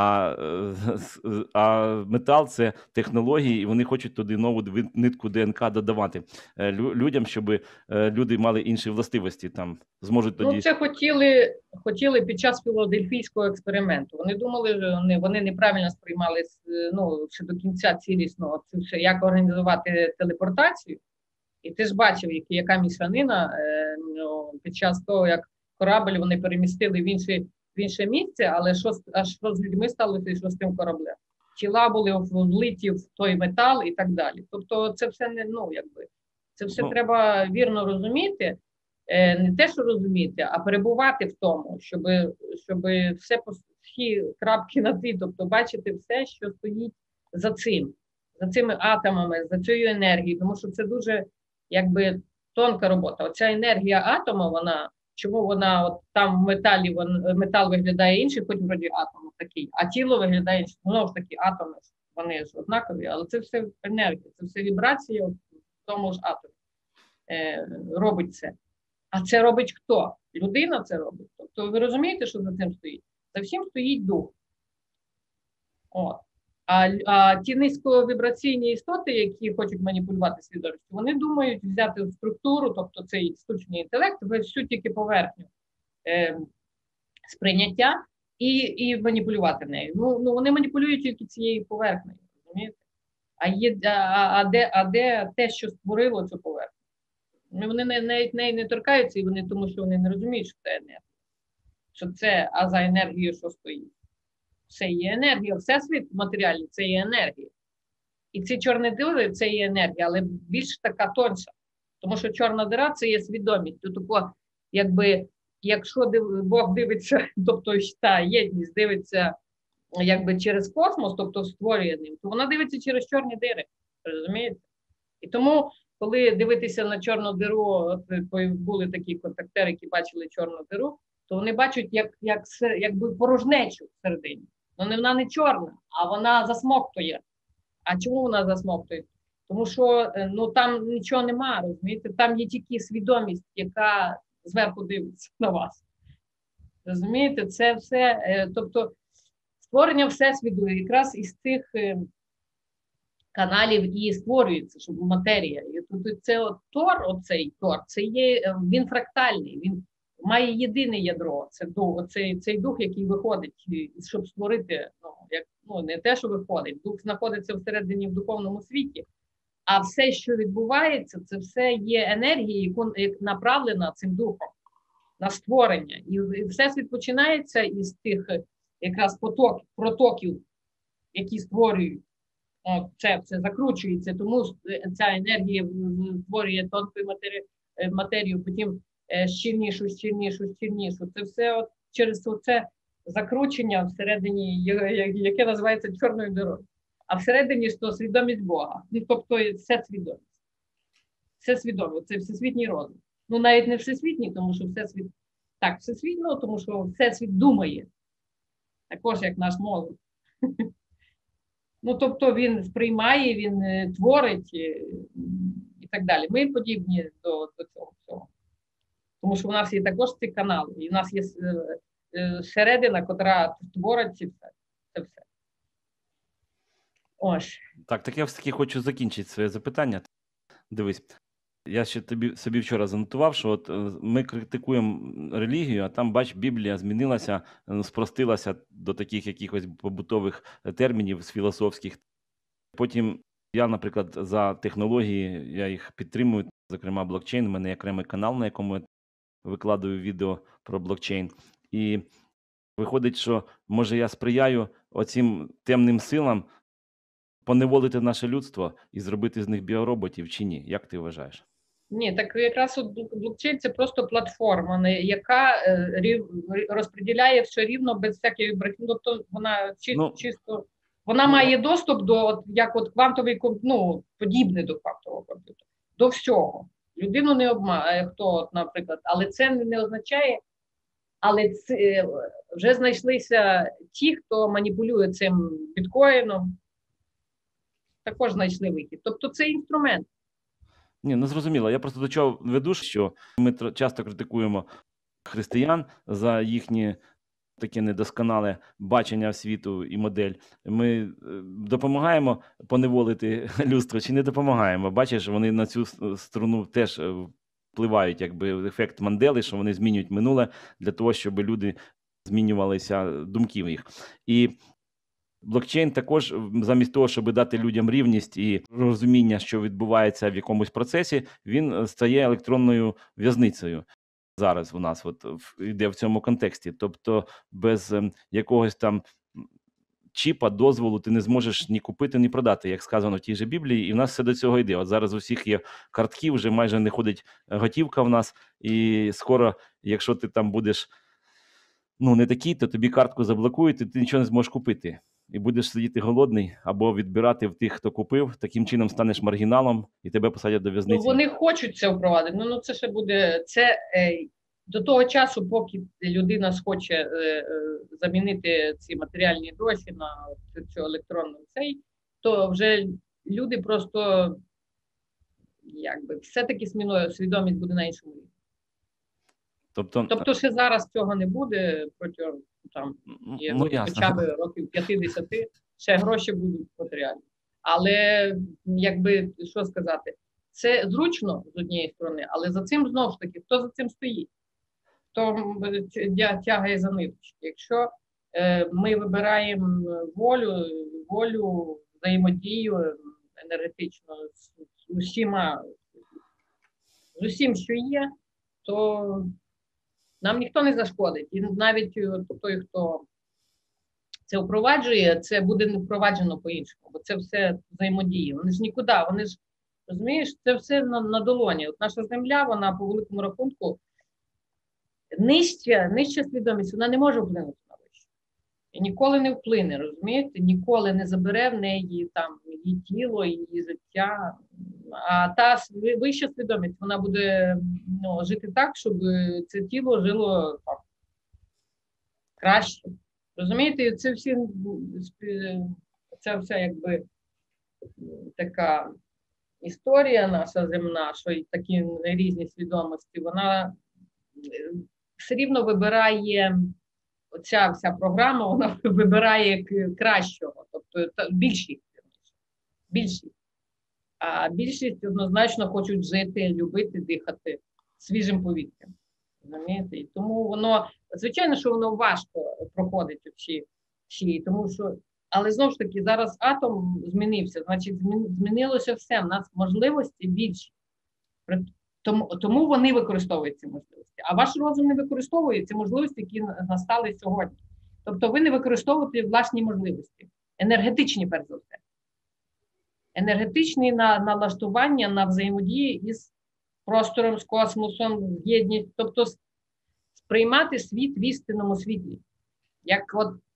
а метал – це технології, і вони хочуть туди нову нитку ДНК додавати людям, щоб люди мали інші властивості, там зможуть тоді… Це хотіли під час філадельфійського експерименту. Вони думали, що вони неправильно сприймали ще до кінця цілісно це все, як організувати телепортацію. І ти ж бачив, яка мішанина під час того, як корабль вони перемістили в інше місце, але що з людьми сталося і що з тим кораблем? Тіла були влиті в той метал і так далі. Тобто це все це все треба вірно розуміти. Не те, що розуміти, а перебувати в тому, щоб всі крапки над «і», тобто бачити все, що стоїть за цими атомами, за цією енергією, тому що це дуже тонка робота. Оця енергія атому, чому вона от там в металі, метал виглядає інший, хоч вроді атом такий, а тіло виглядає іншим. Знову ж таки, атоми, вони ж однакові, але це все енергія, це все вібрація в тому ж атомі робить це. А це робить хто? Людина це робить. Тобто ви розумієте, що за цим стоїть? За всім стоїть дух. А ті низьковібраційні істоти, які хочуть маніпулювати свідомістю, вони думають взяти структуру, тобто цей штучний інтелект, всю тільки поверхню сприйняття і маніпулювати нею. Вони маніпулюють тільки цією поверхнею, розумієте? А де те, що створило цю поверхню? Вони навіть неї не торкаються, і тому що вони не розуміють, що це енергія. Що це, а за енергією що стоїть? Це є енергія. Всесвіт матеріальний – це є енергія. І ці чорні дири – це є енергія, але більш така тонша. Тому що чорна дира – це є свідомість. Тобто, якщо Бог дивиться, тобто та єдність дивиться через космос, тобто створює ним, то вона дивиться через чорні дири. Розумієте? І тому, коли дивитися на чорну диру, от були такі контактери, які бачили чорну диру, то вони бачать якби порожнечу всередині. Вона не чорна, а вона засмоктує. А чому вона засмоктує? Тому що там нічого немає, розумієте? Там є тільки свідомість, яка зверху дивиться на вас. Розумієте? Це все, тобто створення всесвіту якраз із цих каналів і створюється, щоб матерія. І тут це оцей тор, це є, він фрактальний, він має єдине ядро, цей дух, який виходить, щоб створити, не те, що виходить, дух знаходиться всередині в духовному світі, а все, що відбувається, це все є енергія, яка направлена цим духом на створення. І всесвіт починається із тих якраз протоків, які створюють. Це все закручується, тому ця енергія створює тонку матерію, потім щільнішу. Це все через це закручення всередині, яке називається чорною дирою. А всередині ж то свідомість Бога. Тобто все свідомість. Все свідомо, це всесвітній розум. Навіть не всесвітній, тому що всесвіт... Так, всесвітньо, тому що всесвіт думає. Також як наш мозок. Тобто він сприймає, він творить і так далі. Ми подібні до цього всього. Тому що у нас є також ці канали, і у нас є середина, котра творить це все. Ось. Так я все-таки хочу закінчити своє запитання. Дивись, я ще собі вчора занотував, що от ми критикуємо релігію, а там, бач, Біблія змінилася, спростилася до таких якихось побутових термінів з філософських. Потім я, наприклад, за технології, я їх підтримую, зокрема блокчейн, у мене є окремий канал, на якому я викладаю відео про блокчейн. І виходить, що, може, я сприяю оцим темним силам поневолити наше людство і зробити з них біороботів чи ні? Як ти вважаєш? Ні, так якраз от блокчейн – це просто платформа, яка розподіляє все рівно без всяких брехні. Тобто вона чисто вона має доступ до, як от квантовий, подібне до квантового комп'ютера, до всього. Людину не обманює, хто, наприклад, але це не означає, але це, вже знайшлися ті, хто маніпулює цим біткоїном, також знайшли вихід. Тобто це інструмент. Ні, зрозуміло. Я просто до чого веду, що ми часто критикуємо християн за їхнє таке недосконале бачення світу і модель. Ми допомагаємо поневолити людство чи не допомагаємо? Бачиш, вони на цю струну теж впливають, якби ефект Мандели, що вони змінюють минуле для того, щоб люди змінювалися думки їх. І блокчейн також, замість того, щоб дати людям рівність і розуміння, що відбувається в якомусь процесі, він стає електронною в'язницею. Зараз у нас йде в цьому контексті. Тобто без якогось там чіпа, дозволу ти не зможеш ні купити, ні продати, як сказано в тій же Біблії, і в нас все до цього йде. От зараз у всіх є картки, вже майже не ходить готівка в нас, і скоро, якщо ти там будеш не такий, то тобі картку заблокують, і ти нічого не зможеш купити. І будеш сидіти голодний або відбирати в тих, хто купив, таким чином станеш маргіналом і тебе посадять до в'язниці. Вони хочуть це впровадити, це ще буде, до того часу, поки людина схоче замінити ці матеріальні гроші на цю електронну то вже люди просто, все-таки свідомість буде на іншому рівні. Тобто ще зараз цього не буде, протягом хоча б років 50, ще гроші будуть матеріальні. Але, що сказати, це зручно з однієї сторони, але за цим, знову ж таки, хто за цим стоїть? Хто тягає за ниточки? Якщо ми вибираємо волю, взаємодію енергетично з усім, що є, то нам ніхто не зашкодить. І навіть той, хто це впроваджує, це буде не впроваджено по-іншому, бо це все взаємодіє. Вони ж нікуди, розумієш, це все на долоні. От наша земля, вона по великому рахунку нижча свідомість, вона не може вплинути на вищу. І ніколи не вплине, розумієте? Ніколи не забере в неї її тіло, її життя. А та вища свідомість, вона буде жити так, щоб це тіло жило краще. Розумієте, це вся така історія наша земна, що такі різні свідомості, вона все рівно вибирає, оця вся програма, вона вибирає кращого, тобто більшість. А більшість однозначно хочуть жити, любити, дихати свіжим повітрям. Розумієте? І тому воно, звичайно, що воно важко проходить всі, тому що, але знову ж таки, зараз атом змінився, значить, змінилося все, в нас можливості більші. Тому вони використовують ці можливості. А ваш розум не використовує ці можливості, які настали сьогодні. Тобто ви не використовуєте власні можливості, енергетичні, перш за все. Енергетичні налаштування на взаємодії із простором, з космосом, з єдністю. Тобто сприймати світ в істинному світлі. Як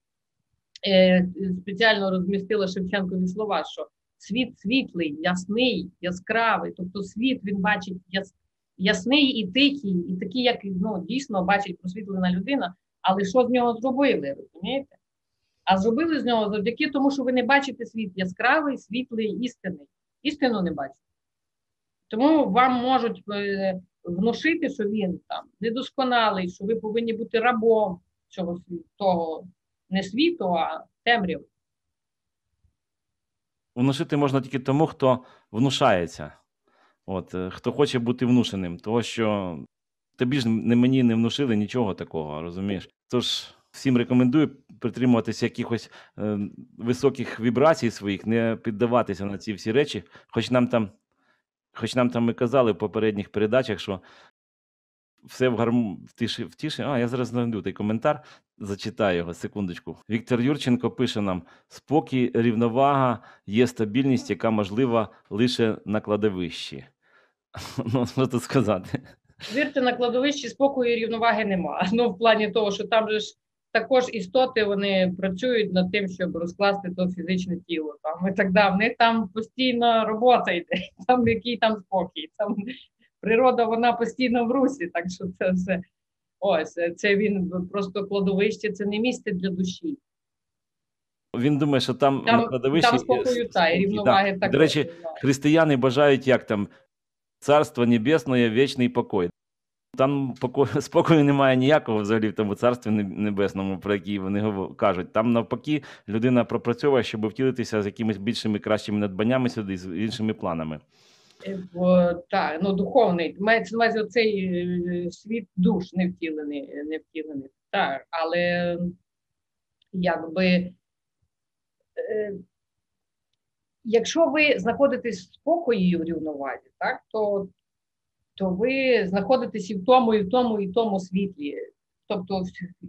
спеціально розмістила Шевченкові слова, що світ світлий, ясний, яскравий. Тобто світ він бачить ясний і тихий, і такий, як дійсно бачить просвітлена людина, але що з нього зробили, розумієте? А зробили з нього завдяки тому, що ви не бачите світ яскравий, світлий, істинний. Істину не бачите. Тому вам можуть внушити, що він недосконалий, що ви повинні бути рабом цього світу, того не світу, а темряви. внушити можна тільки тому, хто внушається. Хто хоче бути внушеним, того що тобі ж мені не внушили нічого такого, розумієш? Тож всім рекомендую притримуватися якихось високих вібрацій своїх, не піддаватися на ці всі речі, хоч нам там і казали в попередніх передачах, що все в тиші. Я зараз знайду той коментар, зачитаю його, секундочку. Віктор Юрченко пише нам: спокій, рівновага, є стабільність, яка можлива лише на кладовищі. Ну, що тут сказати? Вірте, на кладовищі спокою і рівноваги нема. Ну, в плані того, що там же ж також істоти, вони працюють над тим, щоб розкласти то фізичне тіло. Там, і так далі. В них там постійно робота йде, там який там спокій. Там природа, вона постійно в русі, так що це все. Це він просто кладовище, це не місце для душі. Він думає, що там на кладовищі... Там спокою та, і рівноваги також. До речі, християни бажають, як там, Царство Небесне, вічний покой. Там спокою немає ніякого взагалі в тому Царстві Небесному, про який вони кажуть. Там навпаки людина пропрацьовує, щоб втілитися з якимись більшими, кращими надбаннями сюди, з іншими планами. Так, духовний. Мається на увазі оцей світ душ не втілений. Так, але якби якщо ви знаходитесь в спокої і в рівновазі, так, то ви знаходитесь і в тому світлі, тобто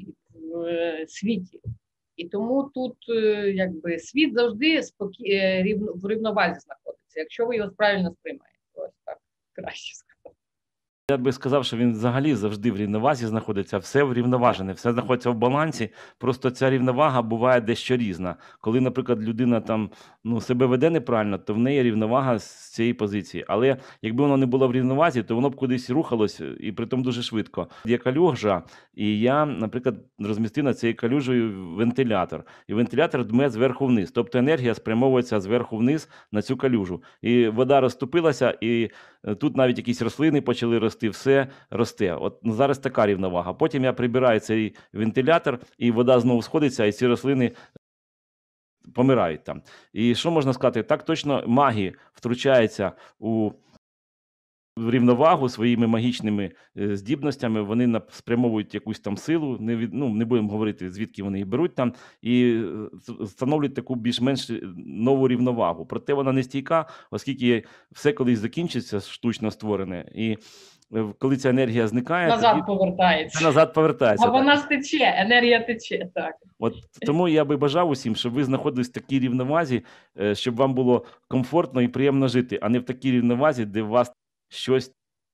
в світі. І тому тут якби світ завжди в рівновазі знаходиться, якщо ви його правильно сприймаєте. Ось так краще сказати. Я би сказав, що він взагалі завжди в рівновазі знаходиться, все врівноважене, все знаходиться в балансі, просто ця рівновага буває дещо різна. Коли, наприклад, людина там, себе веде неправильно, то в неї рівновага з цієї позиції. Але якби воно не було в рівновазі, то воно б кудись рухалось, і притом дуже швидко. Є калюжа, і я, наприклад, розмістив над цією калюжею вентилятор. І вентилятор дме зверху вниз, тобто енергія спрямовується зверху вниз на цю калюжу. І вода розтопилася, і тут навіть якісь рослини почали рости, все росте. Зараз така рівновага. Потім я прибираю цей вентилятор, і вода знову сходиться, і ці рослини помирають там. І що можна сказати? Так точно маги втручаються у рівновагу своїми магічними здібностями, вони спрямовують якусь там силу, не будемо говорити, звідки вони її беруть там, і встановлюють таку більш-менш нову рівновагу. Проте вона не стійка, оскільки все колись закінчиться, штучно створене, і коли ця енергія зникає, назад повертається. А вона стече, енергія тече, так. Тому я би бажав усім, щоб ви знаходились в такій рівновазі, щоб вам було комфортно і приємно жити, а не в такій рівновазі, де вас щось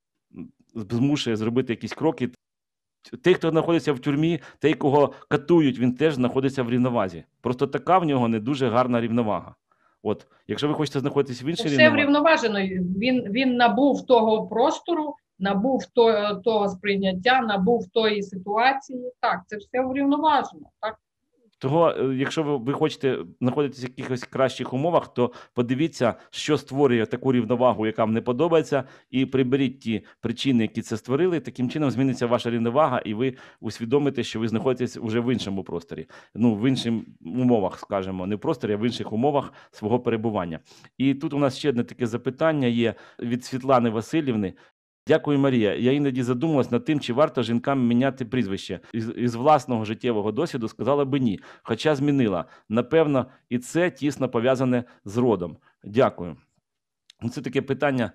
змушує зробити якісь кроки. Той, хто знаходиться в тюрмі, той, кого катують, він теж знаходиться в рівновазі. Просто така в нього не дуже гарна рівновага. Якщо ви хочете знаходитися в іншій рівновазі... Все врівноважено. Він набув того простору, набув того сприйняття, набув тої ситуації. Так, це все врівноважено. Так. Того, якщо ви хочете знаходитися в якихось кращих умовах, то подивіться, що створює таку рівновагу, яка вам не подобається, і приберіть ті причини, які це створили. Таким чином зміниться ваша рівновага, і ви усвідомите, що ви знаходитесь вже в іншому просторі. В інших умовах, скажімо, не в просторі, а в інших умовах свого перебування. І тут у нас ще одне таке запитання є від Світлани Васильівни. Дякую, Марія. Я іноді задумалась над тим, чи варто жінкам міняти прізвище. Із власного життєвого досвіду сказала би ні, хоча змінила. Напевно, і це тісно пов'язане з родом. Дякую. Це таке питання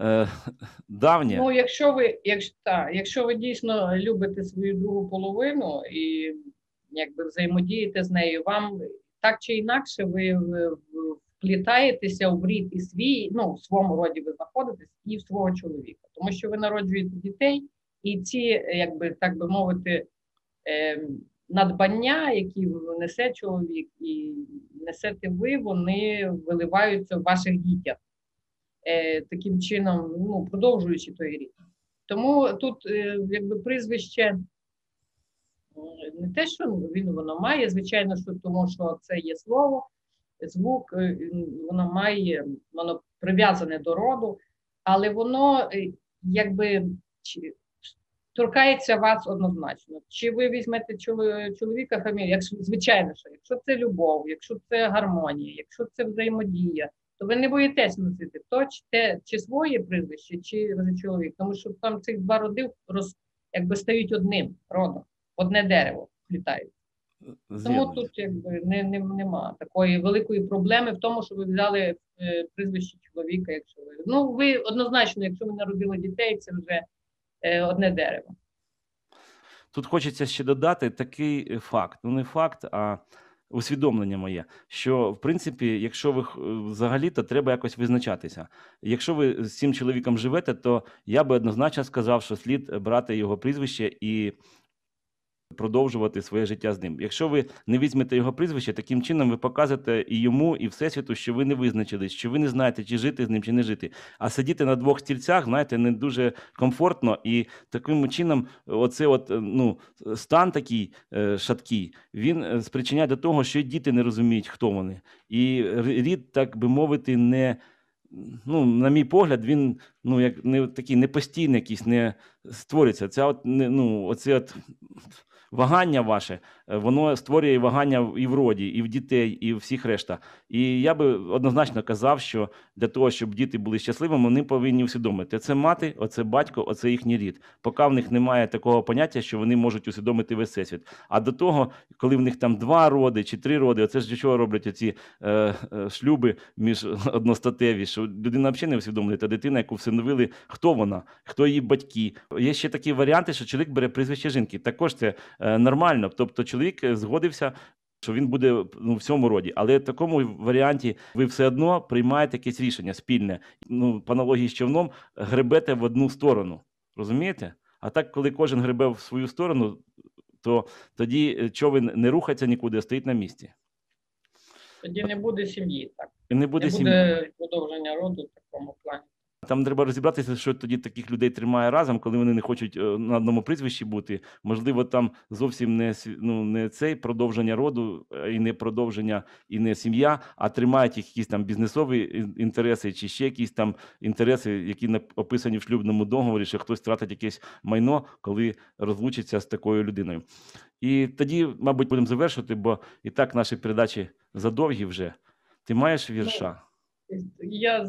давнє. Якщо ви дійсно любите свою другу половину і якби взаємодієте з нею, вам так чи інакше ви вплітаєтеся в рід і свій, в своєму роді ви знаходитесь, і в свого чоловіка. Тому що ви народжуєте дітей, і ці, якби, так би мовити, надбання, які несе чоловік і несете ви, вони виливаються в ваших дітях. Таким чином, продовжуючи той рід. Тому тут, якби, прізвище не те, що воно має, звичайно, що тому що це є слово, звук, воно прив'язане до роду, але воно якби торкається вас однозначно. Чи ви візьмете чоловіка, фамілію, якщо, звичайно, що якщо це любов, якщо це гармонія, якщо це взаємодія, то ви не боїтесь носити то, чи своє прізвище, чи чоловік, тому що там цих два роди якби стають одним родом, одне дерево літають. Тому тут якби нема такої великої проблеми в тому, що ви взяли прізвище чоловіка, якщо ви. Ну, ви однозначно, якщо ви народили дітей, це вже одне дерево. Тут хочеться ще додати такий факт, ну не факт, а усвідомлення моє, що, в принципі, якщо ви взагалі, то треба якось визначатися. Якщо ви з цим чоловіком живете, то я би однозначно сказав, що слід брати його прізвище і продовжувати своє життя з ним. Якщо ви не візьмете його прізвище, таким чином ви показуєте і йому, і Всесвіту, що ви не визначились, що ви не знаєте, чи жити з ним, чи не жити. А сидіти на двох стільцях, знаєте, не дуже комфортно, і таким чином оце стан такий шаткий, він спричиняє до того, що і діти не розуміють, хто вони. І рід, так би мовити, на мій погляд, він як не такий непостійний якийсь, не створюється. Оце вагання ваше, воно створює вагання і в роді, і в дітей, і всіх решта. І я би однозначно казав, що для того, щоб діти були щасливими, вони повинні усвідомити. Це мати, оце батько, оце їхній рід. Поки в них немає такого поняття, що вони можуть усвідомити весь всесвіт. А до того, коли в них там 2 роди чи 3 роди, оце ж для чого роблять оці шлюби між одностатеві, що людина взагалі не усвідомлює, та дитина, яку всиновили, хто вона, хто її батьки. Є ще такі варіанти, що чоловік бере прізвище жінки. Також це нормально. Тобто чоловік згодився, що він буде в цьому роді. Але в такому варіанті ви все одно приймаєте якесь рішення спільне. По аналогії з човном, гребете в одну сторону. Розумієте? А так, коли кожен гребе в свою сторону, то тоді човен не рухається нікуди, а стоїть на місці. Тоді не буде сім'ї, так. Не буде продовження роду в такому плані. Там треба розібратися, що тоді таких людей тримає разом, коли вони не хочуть на одному прізвищі бути. Можливо, там зовсім не цей продовження роду, і не продовження, і не сім'я, а тримають їх якісь там бізнесові інтереси, чи ще якісь там інтереси, які описані в шлюбному договорі, що хтось втратить якесь майно, коли розлучиться з такою людиною. І тоді, мабуть, будемо завершувати, бо і так наші передачі задовгі вже. Ти маєш вірша? Я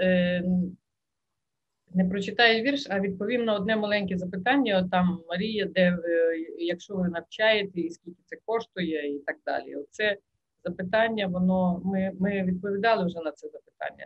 не прочитаю вірш, а відповім на одне маленьке запитання. Там Марія, де якщо ви навчаєте, і скільки це коштує, і так далі. Оце запитання, ми відповідали вже на це запитання.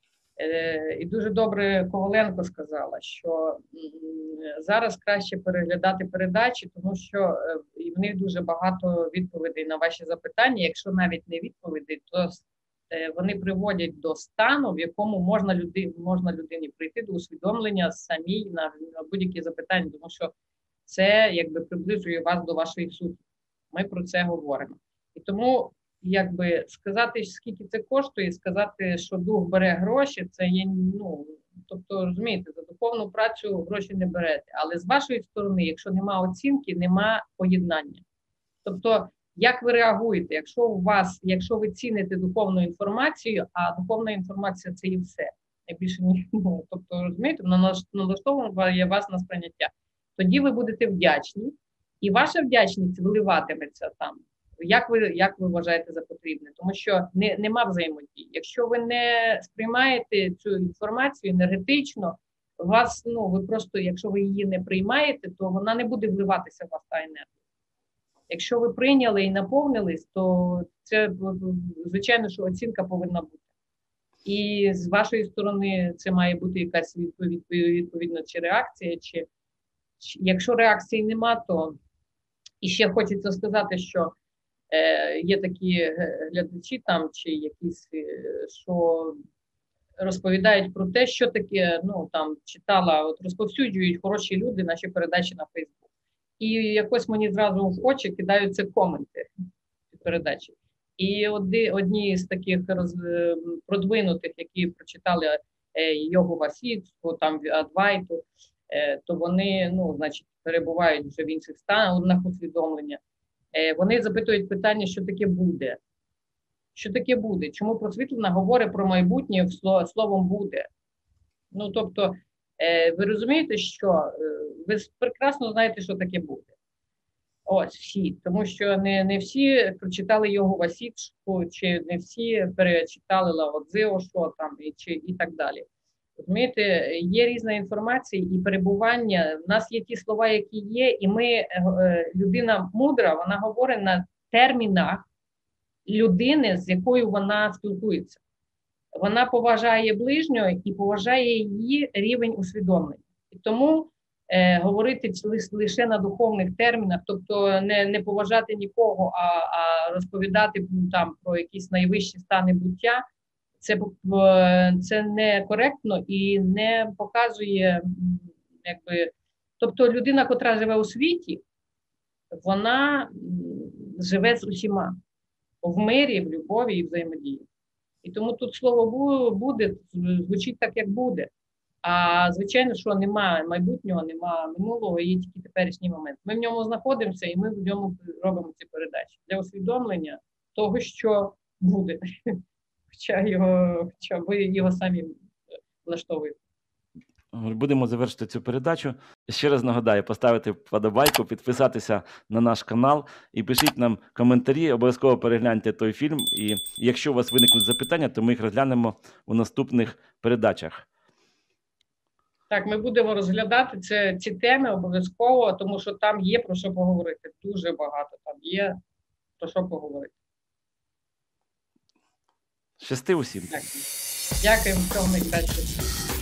І дуже добре Коваленко сказала, що зараз краще переглядати передачі, тому що в них дуже багато відповідей на ваші запитання. Якщо навіть не відповідей, то вони приводять до стану, в якому можна людині прийти до усвідомлення самій на будь-які запитання, тому що це якби приближує вас до вашої суті. Ми про це говоримо. І тому якби сказати, скільки це коштує, сказати, що дух бере гроші, це є, тобто, розумієте, за духовну працю гроші не берете. Але з вашої сторони, якщо нема оцінки, нема поєднання. Тобто, як ви реагуєте, якщо ви ціните духовну інформацію, а духовна інформація – це і все. Більше ніхто. Тобто, розумієте, налаштовує вас на сприйняття. Тоді ви будете вдячні, і ваша вдячність виливатиметься там. Як ви вважаєте за потрібне? Тому що нема взаємодії. Якщо ви не сприймаєте цю інформацію енергетично, ви просто, якщо ви її не приймаєте, то вона не буде вливатися в вас та енергія. Якщо ви прийняли і наповнились, то це, звичайно, що оцінка повинна бути. І з вашої сторони це має бути якась відповідна чи реакція, чи якщо реакції нема, то і ще хочеться сказати, що є такі глядачі там, чи якісь, що розповідають про те, що таке, читала, розповсюджують хороші люди наші передачі на Фейсбук. І якось мені зразу в очі кидаються коменти під передачі. І одні з таких продвинутих, які прочитали Йогу Васіцьку, там Адвайту, то вони, перебувають вже в інших станах усвідомлення. Вони запитують питання, що таке буде. Що таке буде? Чому просвітлена говорить про майбутнє словом буде? Тобто, Ви розумієте, що ви прекрасно знаєте, що таке буде. Ось всі, тому що не всі прочитали його Васічку, чи не всі перечитали Лао Цзео, що там, і так далі. Розумієте, є різна інформація і перебування. У нас є ті слова, які є, і ми, людина мудра, вона говорить на термінах людини, з якою вона спілкується. Вона поважає ближнього і поважає її рівень усвідомлення. І тому говорити лише на духовних термінах, тобто не поважати нікого, а розповідати там про якісь найвищі стани буття, це не коректно і не показує, якби, тобто людина, котра живе у світі, вона живе з усіма в мирі, в любові і взаємодії. І тому тут слово буде звучить так, як буде. А звичайно, що немає майбутнього, немає минулого, є тільки теперішній момент. Ми в ньому знаходимося і ми в ньому робимо ці передачі для усвідомлення того, що буде. Хоча ви його самі влаштовуєте. Будемо завершити цю передачу. Ще раз нагадаю, поставити вподобайку, підписатися на наш канал і пишіть нам коментарі, обов'язково перегляньте той фільм. І якщо у вас виникнуть запитання, то ми їх розглянемо у наступних передачах. Так, ми будемо розглядати ці теми обов'язково, тому що там є про що поговорити. Дуже багато там є про що поговорити. Щасти усім! Дякую. Дякую, всього найкращого.